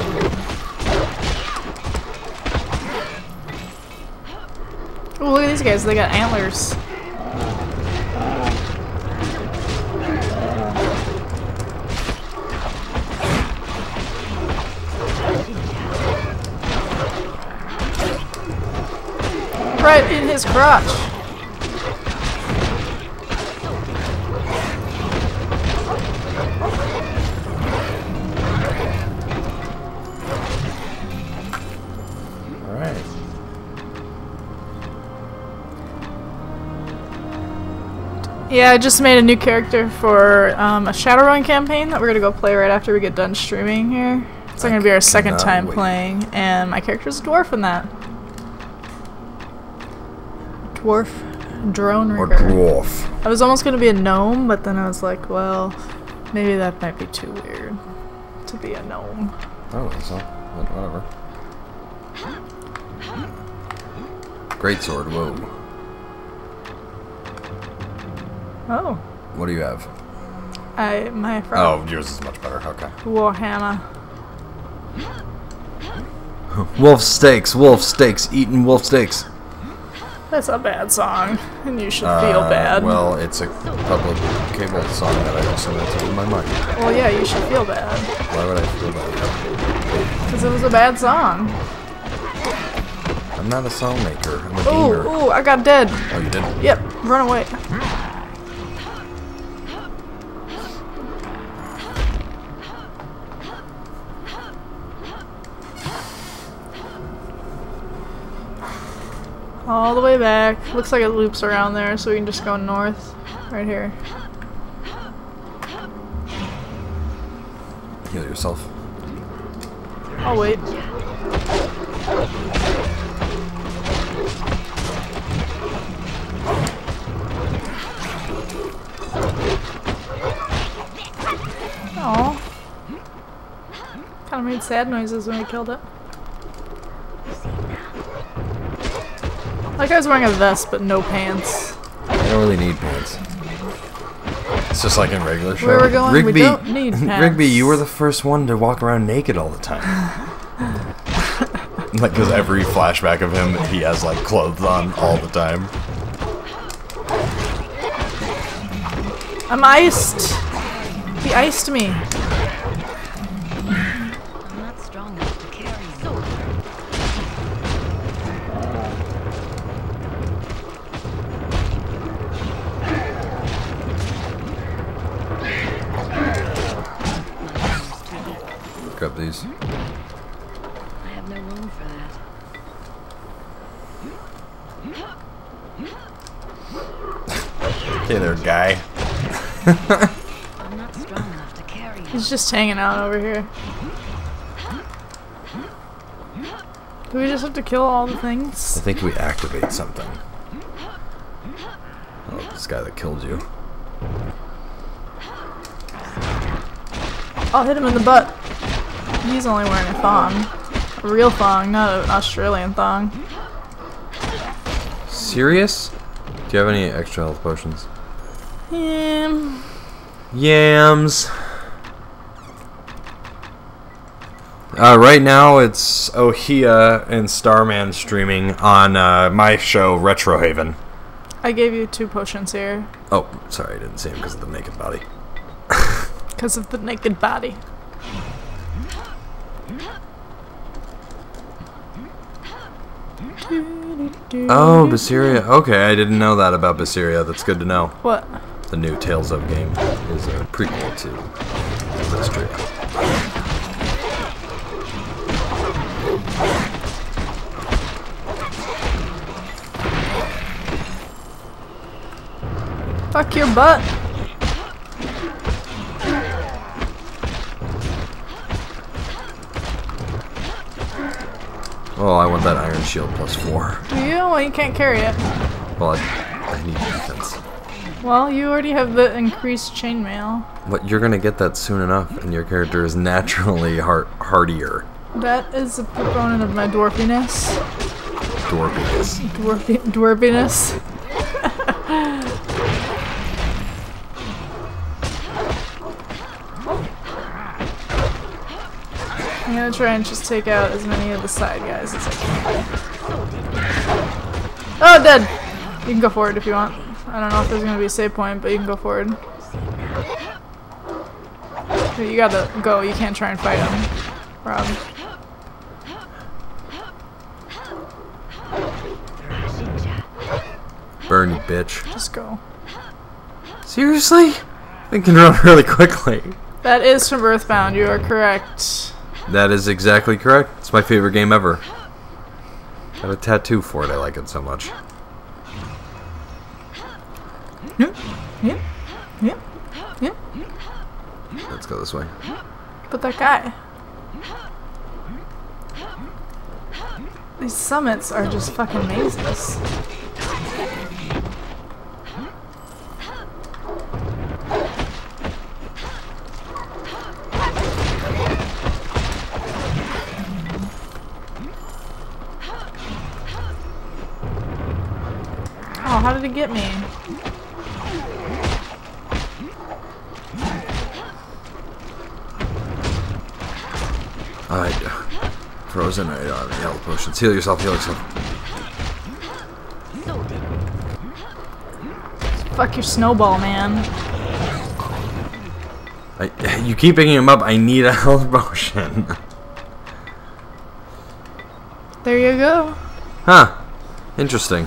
B: Oh, look at these guys. They got antlers. Right in his crotch.
A: Alright.
B: Yeah, I just made a new character for a Shadowrun campaign that we're gonna go play right after we get done streaming here. It's gonna be our second time playing, and my character's a dwarf in that. Dwarf drone rigger.
A: Or dwarf.
B: I was almost gonna be a gnome, but then I was like, well, maybe that might be too weird to be a gnome.
A: I don't think so. Whatever. Great sword. Whoa.
B: Oh.
A: What do you have?
B: My friend.
A: Oh, yours is much better. Okay.
B: Warhammer.
A: Wolf steaks, eating wolf steaks.
B: That's a bad song, and you should feel bad.
A: Well, it's a public cable song that I also listened in my mind.
B: Well, yeah, you should feel bad.
A: Why would I feel bad?
B: Because it was a bad song.
A: I'm not a song maker. I'm a gamer.
B: Ooh, I got dead.
A: Oh, you did?
B: Yep, run away. All the way back. Looks like it loops around there, so we can just go north. Right here.
A: Heal yourself.
B: I'll wait. Aww. Kinda made sad noises when we killed it. Like I was wearing a vest but no pants.
A: I don't really need pants. It's just like in regular show.
B: Where we're going,
A: Rigby,
B: we don't need pants.
A: Rigby, you were the first one to walk around naked all the time. Like, because every flashback of him, he has, like, clothes on all the time.
B: I'm iced. He iced me.
D: I'm not strong enough to carry you.
A: Grab these.
D: I have no room for that.
A: Hey there, guy.
D: I'm not strong enough to carry you.
B: He's just hanging out over here. Do we just have to kill all the things?
A: I think we activate something. Oh, this guy that killed you.
B: I'll hit him in the butt. He's only wearing a thong. A real thong, not an Australian thong.
A: Serious? Do you have any extra health potions?
B: Yams.
A: Right now it's Ohia and Starman streaming on my show, Retro Haven.
B: I gave you 2 potions here.
A: Oh, sorry, I didn't see him because of the naked body.
B: Because of the naked body.
A: Oh, Basiria. Okay, I didn't know that about Basiria. That's good to know.
B: What?
A: The new Tales of game is a prequel to Mystery.
B: Fuck your butt.
A: Oh, I want that Iron Shield +4.
B: Do you? Well, you can't carry it.
A: Well, I need defense.
B: Well, you already have the increased chainmail.
A: But you're gonna get that soon enough, and your character is naturally hardier.
B: That is a proponent of my dwarfiness.
A: Dwarfiness.
B: Dwarfiness. I'm gonna try and just take out as many of the side guys as I can. Oh, dead! You can go forward if you want. I don't know if there's gonna be a save point, but you can go forward. You gotta go, you can't try and fight him, Rob.
A: Burn, you bitch.
B: Just go.
A: Seriously? They can run really quickly.
B: That is from Earthbound, you are correct.
A: That is exactly correct. It's my favorite game ever. I have a tattoo for it, I like it so much.
B: Yep. Yep. Yep. Yep.
A: Let's go this way.
B: But that guy. These summits are just fucking mazes. Oh, how did it get me?
A: Alright. Frozen, I don't have any health potions. Heal yourself, heal yourself.
B: Fuck your snowball, man.
A: You keep picking him up, I need a health potion.
B: There you go.
A: Huh. Interesting.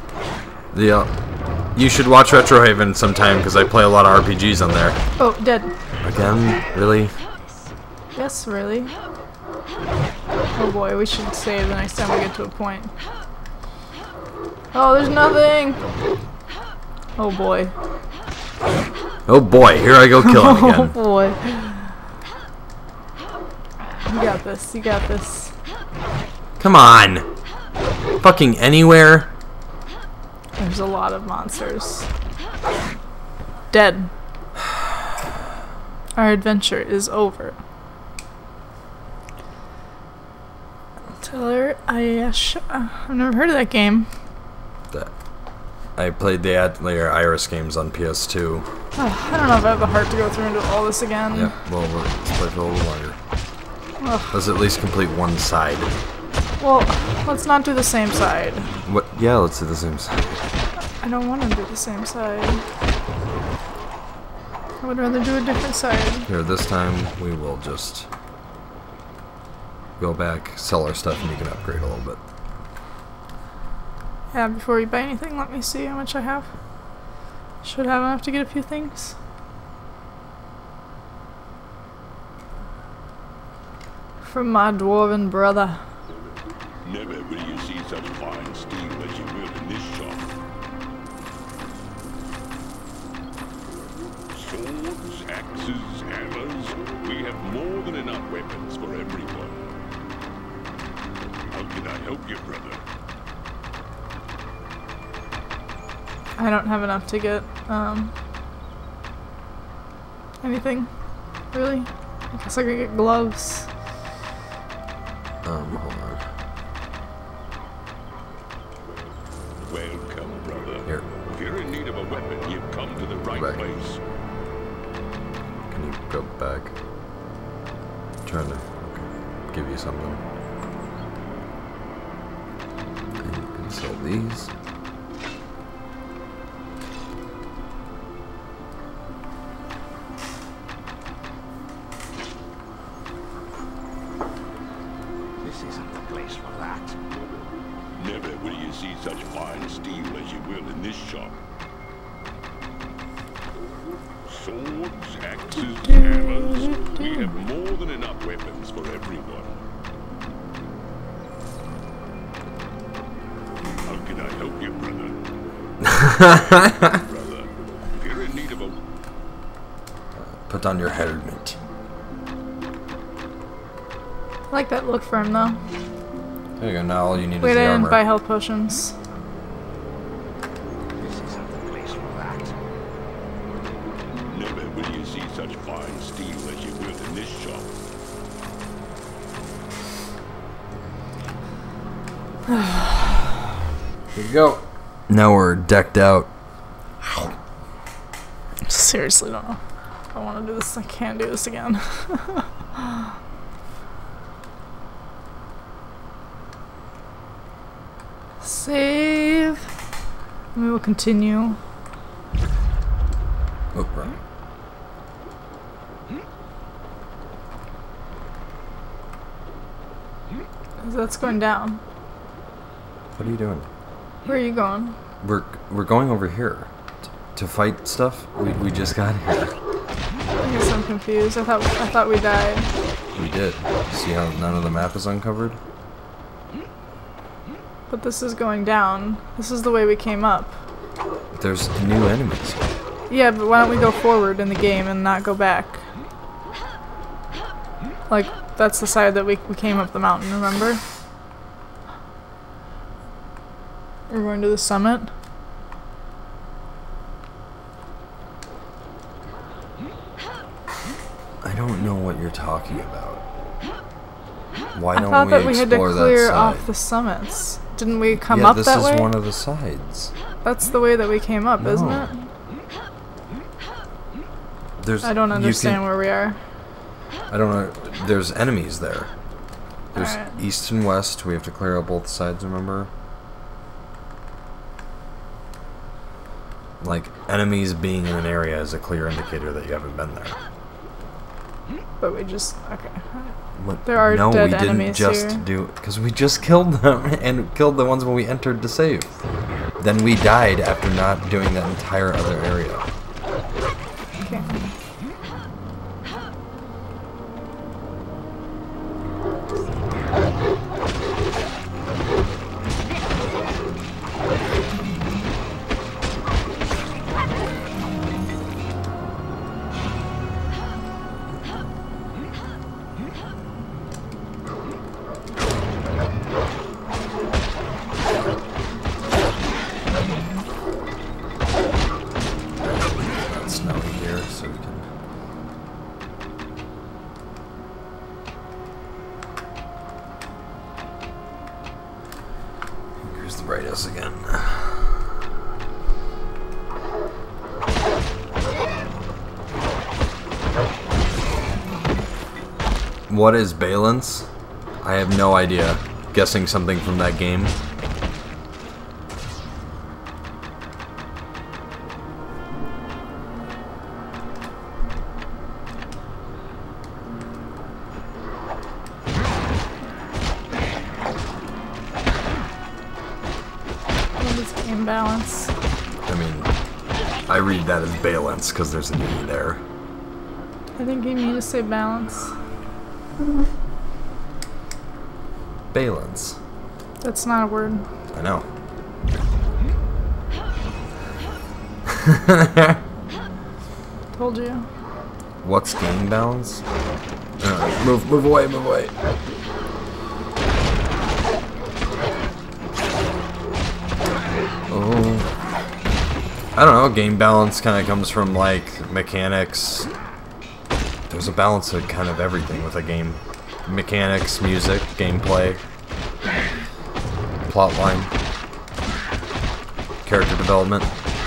A: You should watch Retro Haven sometime because I play a lot of RPGs on there.
B: Oh, dead.
A: Again? Really?
B: Yes, really. Oh boy, we should save the next time we get to a point. Oh, there's nothing! Oh boy.
A: Oh boy, here I go killing
B: Oh
A: again.
B: boy. You got this, you got this.
A: Come on! Fucking anywhere?
B: There's a lot of monsters. Dead. Our adventure is over. Tell her I've never heard of that game.
A: I played the later Iris games on PS2.
B: I don't know if I have the heart to go through and do all this again.
A: Yeah, well, let's play for a little longer. Let's at least complete one side.
B: Well, let's not do the same side.
A: What? Yeah, let's do the same side.
B: I don't want to do the same side. I would rather do a different side.
A: Here, this time we will just go back, sell our stuff, and you can upgrade a little bit.
B: Yeah, before we buy anything, let me see how much I have. Should have enough to get a few things. From my dwarven brother.
F: Never will you see such fine steel as you will in this shop. Swords, axes, hammers. We have more than enough weapons for everyone. How can I help you, brother?
B: I don't have enough to get, anything, really. I guess I could get gloves.
A: Hold on.
F: Welcome, brother.
A: Here.
F: If you're in need of a weapon, you've come to the right
A: Back.
F: place.
A: Can you go back? I'm trying to give you something. And you can sell these.
F: This isn't the place for that. Never will you see such fine steel as you will in this shop. Swords, axes, hammers. We have more than enough weapons for everyone. How can I help you, brother? Brother, if you're in need of a...
A: Put on your helmet.
B: I like that look for him, though.
A: There you go, now all you need
B: Wait,
A: is the
B: I didn't
A: armor.
B: buy health potions.
F: This isn't the place for that. Never will you see such fine steel as you will in this shop.
A: Here we go. Now we're decked out.
B: Seriously, don't know. I want to do this. I can't do this again. Save. And we will continue.
A: Oh, right.
B: That's going down.
A: What are you doing?
B: Where are you going?
A: We're going over here to fight stuff. We just got here.
B: I guess I'm confused. I thought we died.
A: We did. See how none of the map is uncovered?
B: But this is going down. This is the way we came up.
A: There's new enemies.
B: Yeah, but why don't we go forward in the game and not go back? Like, that's the side that we came up the mountain, remember? We're going to the summit.
A: I don't know what you're talking about. Why
B: I
A: don't
B: thought
A: we
B: that we had to
A: explore
B: clear
A: that
B: off
A: side?
B: the summits. Didn't we come
A: Yeah,
B: up
A: this
B: that
A: is
B: way?
A: one of the sides.
B: That's the way that we came up,
A: No.
B: isn't it?
A: There's.
B: I don't
A: you
B: understand
A: can-
B: where we are.
A: I don't know. There's enemies there. There's
B: Alright.
A: east and west. We have to clear out both sides, remember? Like, enemies being in an area is a clear indicator that you haven't been there.
B: But we just... Okay.
A: What?
B: There are
A: no,
B: dead
A: we didn't
B: enemies
A: just
B: here.
A: do... Because we just killed them and killed the ones when we entered to save. Then we died after not doing that entire other area.
B: Okay.
A: It's snowy here, so we can... Here's the brightness again. What is balance? I have no idea. Guessing something from that game.
B: What is game balance?
A: I mean, I read that as balance because there's an E there.
B: I think you mean to say balance.
A: Balance.
B: That's not a word.
A: I know.
B: Told you.
A: What's game balance? Move away, move away. Oh. I don't know, game balance kind of comes from like mechanics. There's a balance of kind of everything with a game. Mechanics, music, gameplay, plotline, character development.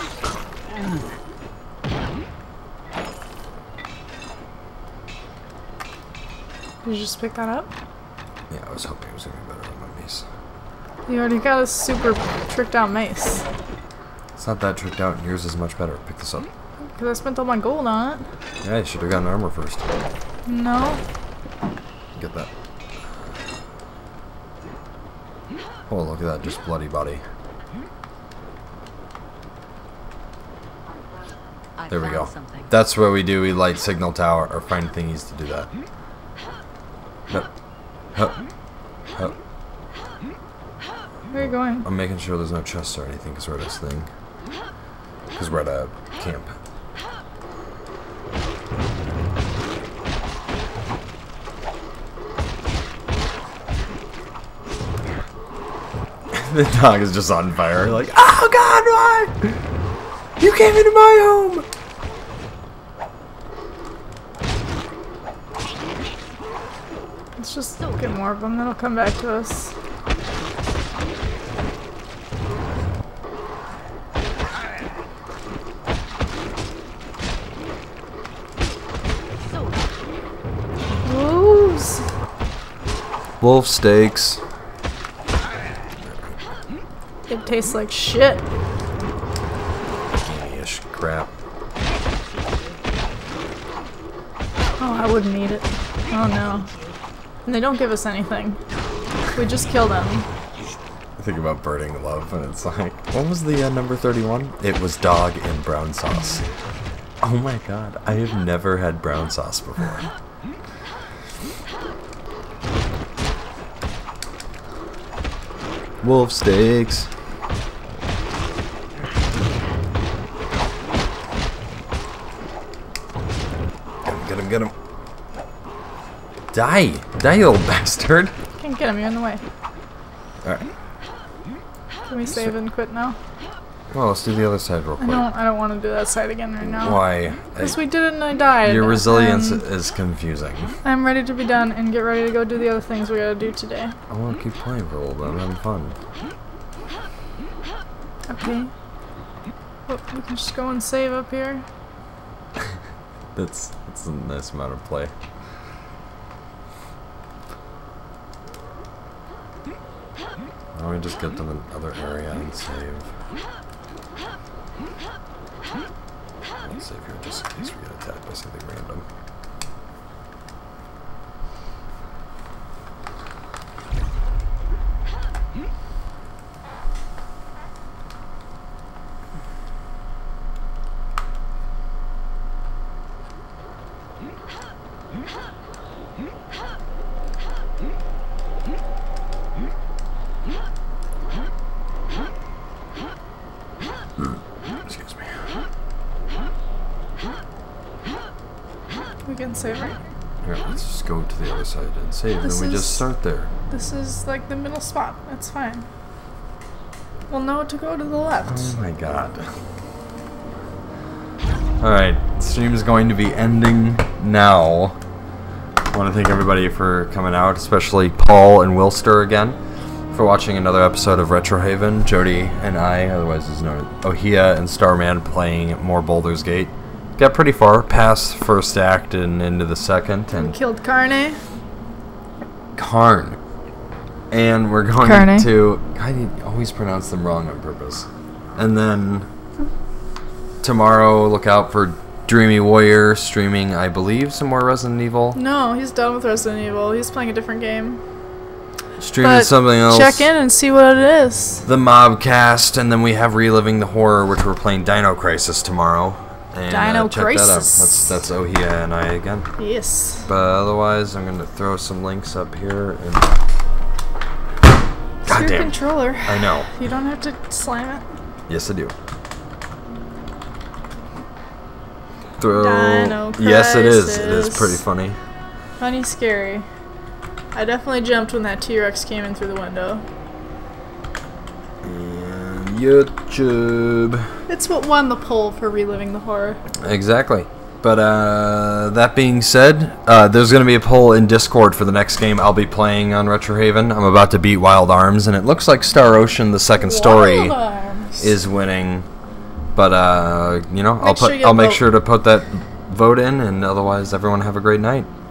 B: Did you just pick that up?
A: Yeah, I was hoping it was going to be better with my mace.
B: You already got a super tricked out mace.
A: It's not that tricked out, and yours is much better. Pick this up.
B: Because I spent all my gold on it.
A: Yeah, you should have gotten armor first.
B: No.
A: Get that. Oh, look at that, just bloody body. There we go. That's what we do. We light signal tower or find thingies to do that. Hup. Hup. Hup.
B: Where are you going?
A: I'm making sure there's no chests or anything because we're at this thing. Because we're at a camp. The dog is just on fire, like, oh god, why? You came into my home!
B: Let's just get more of them, then it'll come back to us. Wolves!
A: Wolf steaks.
B: It tastes like shit.
A: Ish crap.
B: Oh, I wouldn't eat it. Oh no. And they don't give us anything. We just kill them.
A: I think about Burning Love, and it's like, what was the number 31? It was dog in brown sauce. Oh my god, I have never had brown sauce before. Wolf steaks. Get him, get him. Die! Die, you little bastard!
B: Can't get him, you're in the way.
A: Alright.
B: Can we save and quit now?
A: Well, let's do the other side real quick.
B: I don't want to do that side again right now.
A: Why?
B: Because we did it and I died.
A: Your resilience is confusing.
B: I'm ready to be done and get ready to go do the other things we gotta do today.
A: I want to keep playing for a little bit. I'm having fun.
B: Okay. Well, we can just go and save up here.
A: That's a nice amount of play. Now we just get to the other area and save. Let's save here just in case we get attacked by something random. Excuse me.
B: We can save right
A: Here, let's just go to the other side and save,
B: This
A: and we
B: is-
A: just start there.
B: This is like the middle spot. That's fine. We'll know to go to the left.
A: Oh my god. Alright, stream is going to be ending now. I want to thank everybody for coming out, especially Paul and Wilster again, for watching another episode of Retro Haven. Jody and I, otherwise as known as Ohia and Starman, playing more Baldur's Gate. Got pretty far past first act and into the second, and
B: Killed Carne.
A: Karn. And we're going
B: Carney.
A: to... I always pronounce them wrong on purpose. And then tomorrow, look out for Dreamy Warrior streaming, I believe, some more Resident Evil.
B: No, he's done with Resident Evil. He's playing a different game.
A: Streaming
B: But
A: something else.
B: check in and see what it is.
A: The Mobcast, and then we have Reliving the Horror, which we're playing Dino Crisis tomorrow. And,
B: Dino
A: check that out.
B: Crisis.
A: That's Ohia and I again.
B: Yes.
A: But otherwise, I'm going to throw some links up here. And
B: It's your
A: goddamn,
B: controller.
A: I know.
B: You don't have to slam it.
A: Yes, I do. Throw.
B: Dino
A: Yes, it is. It is
B: Crisis.
A: pretty funny.
B: Funny, scary. I definitely jumped when that T-Rex came in through the window.
A: And YouTube.
B: It's what won the poll for Reliving the Horror.
A: Exactly. But that being said, there's going to be a poll in Discord for the next game I'll be playing on Retrohaven. I'm about to beat Wild Arms, and it looks like Star Ocean, the second story,
B: Wild Arms.
A: is winning. But you know,
B: Make sure you
A: I'll make
B: vote.
A: sure to put that vote in, and otherwise, everyone have a great night.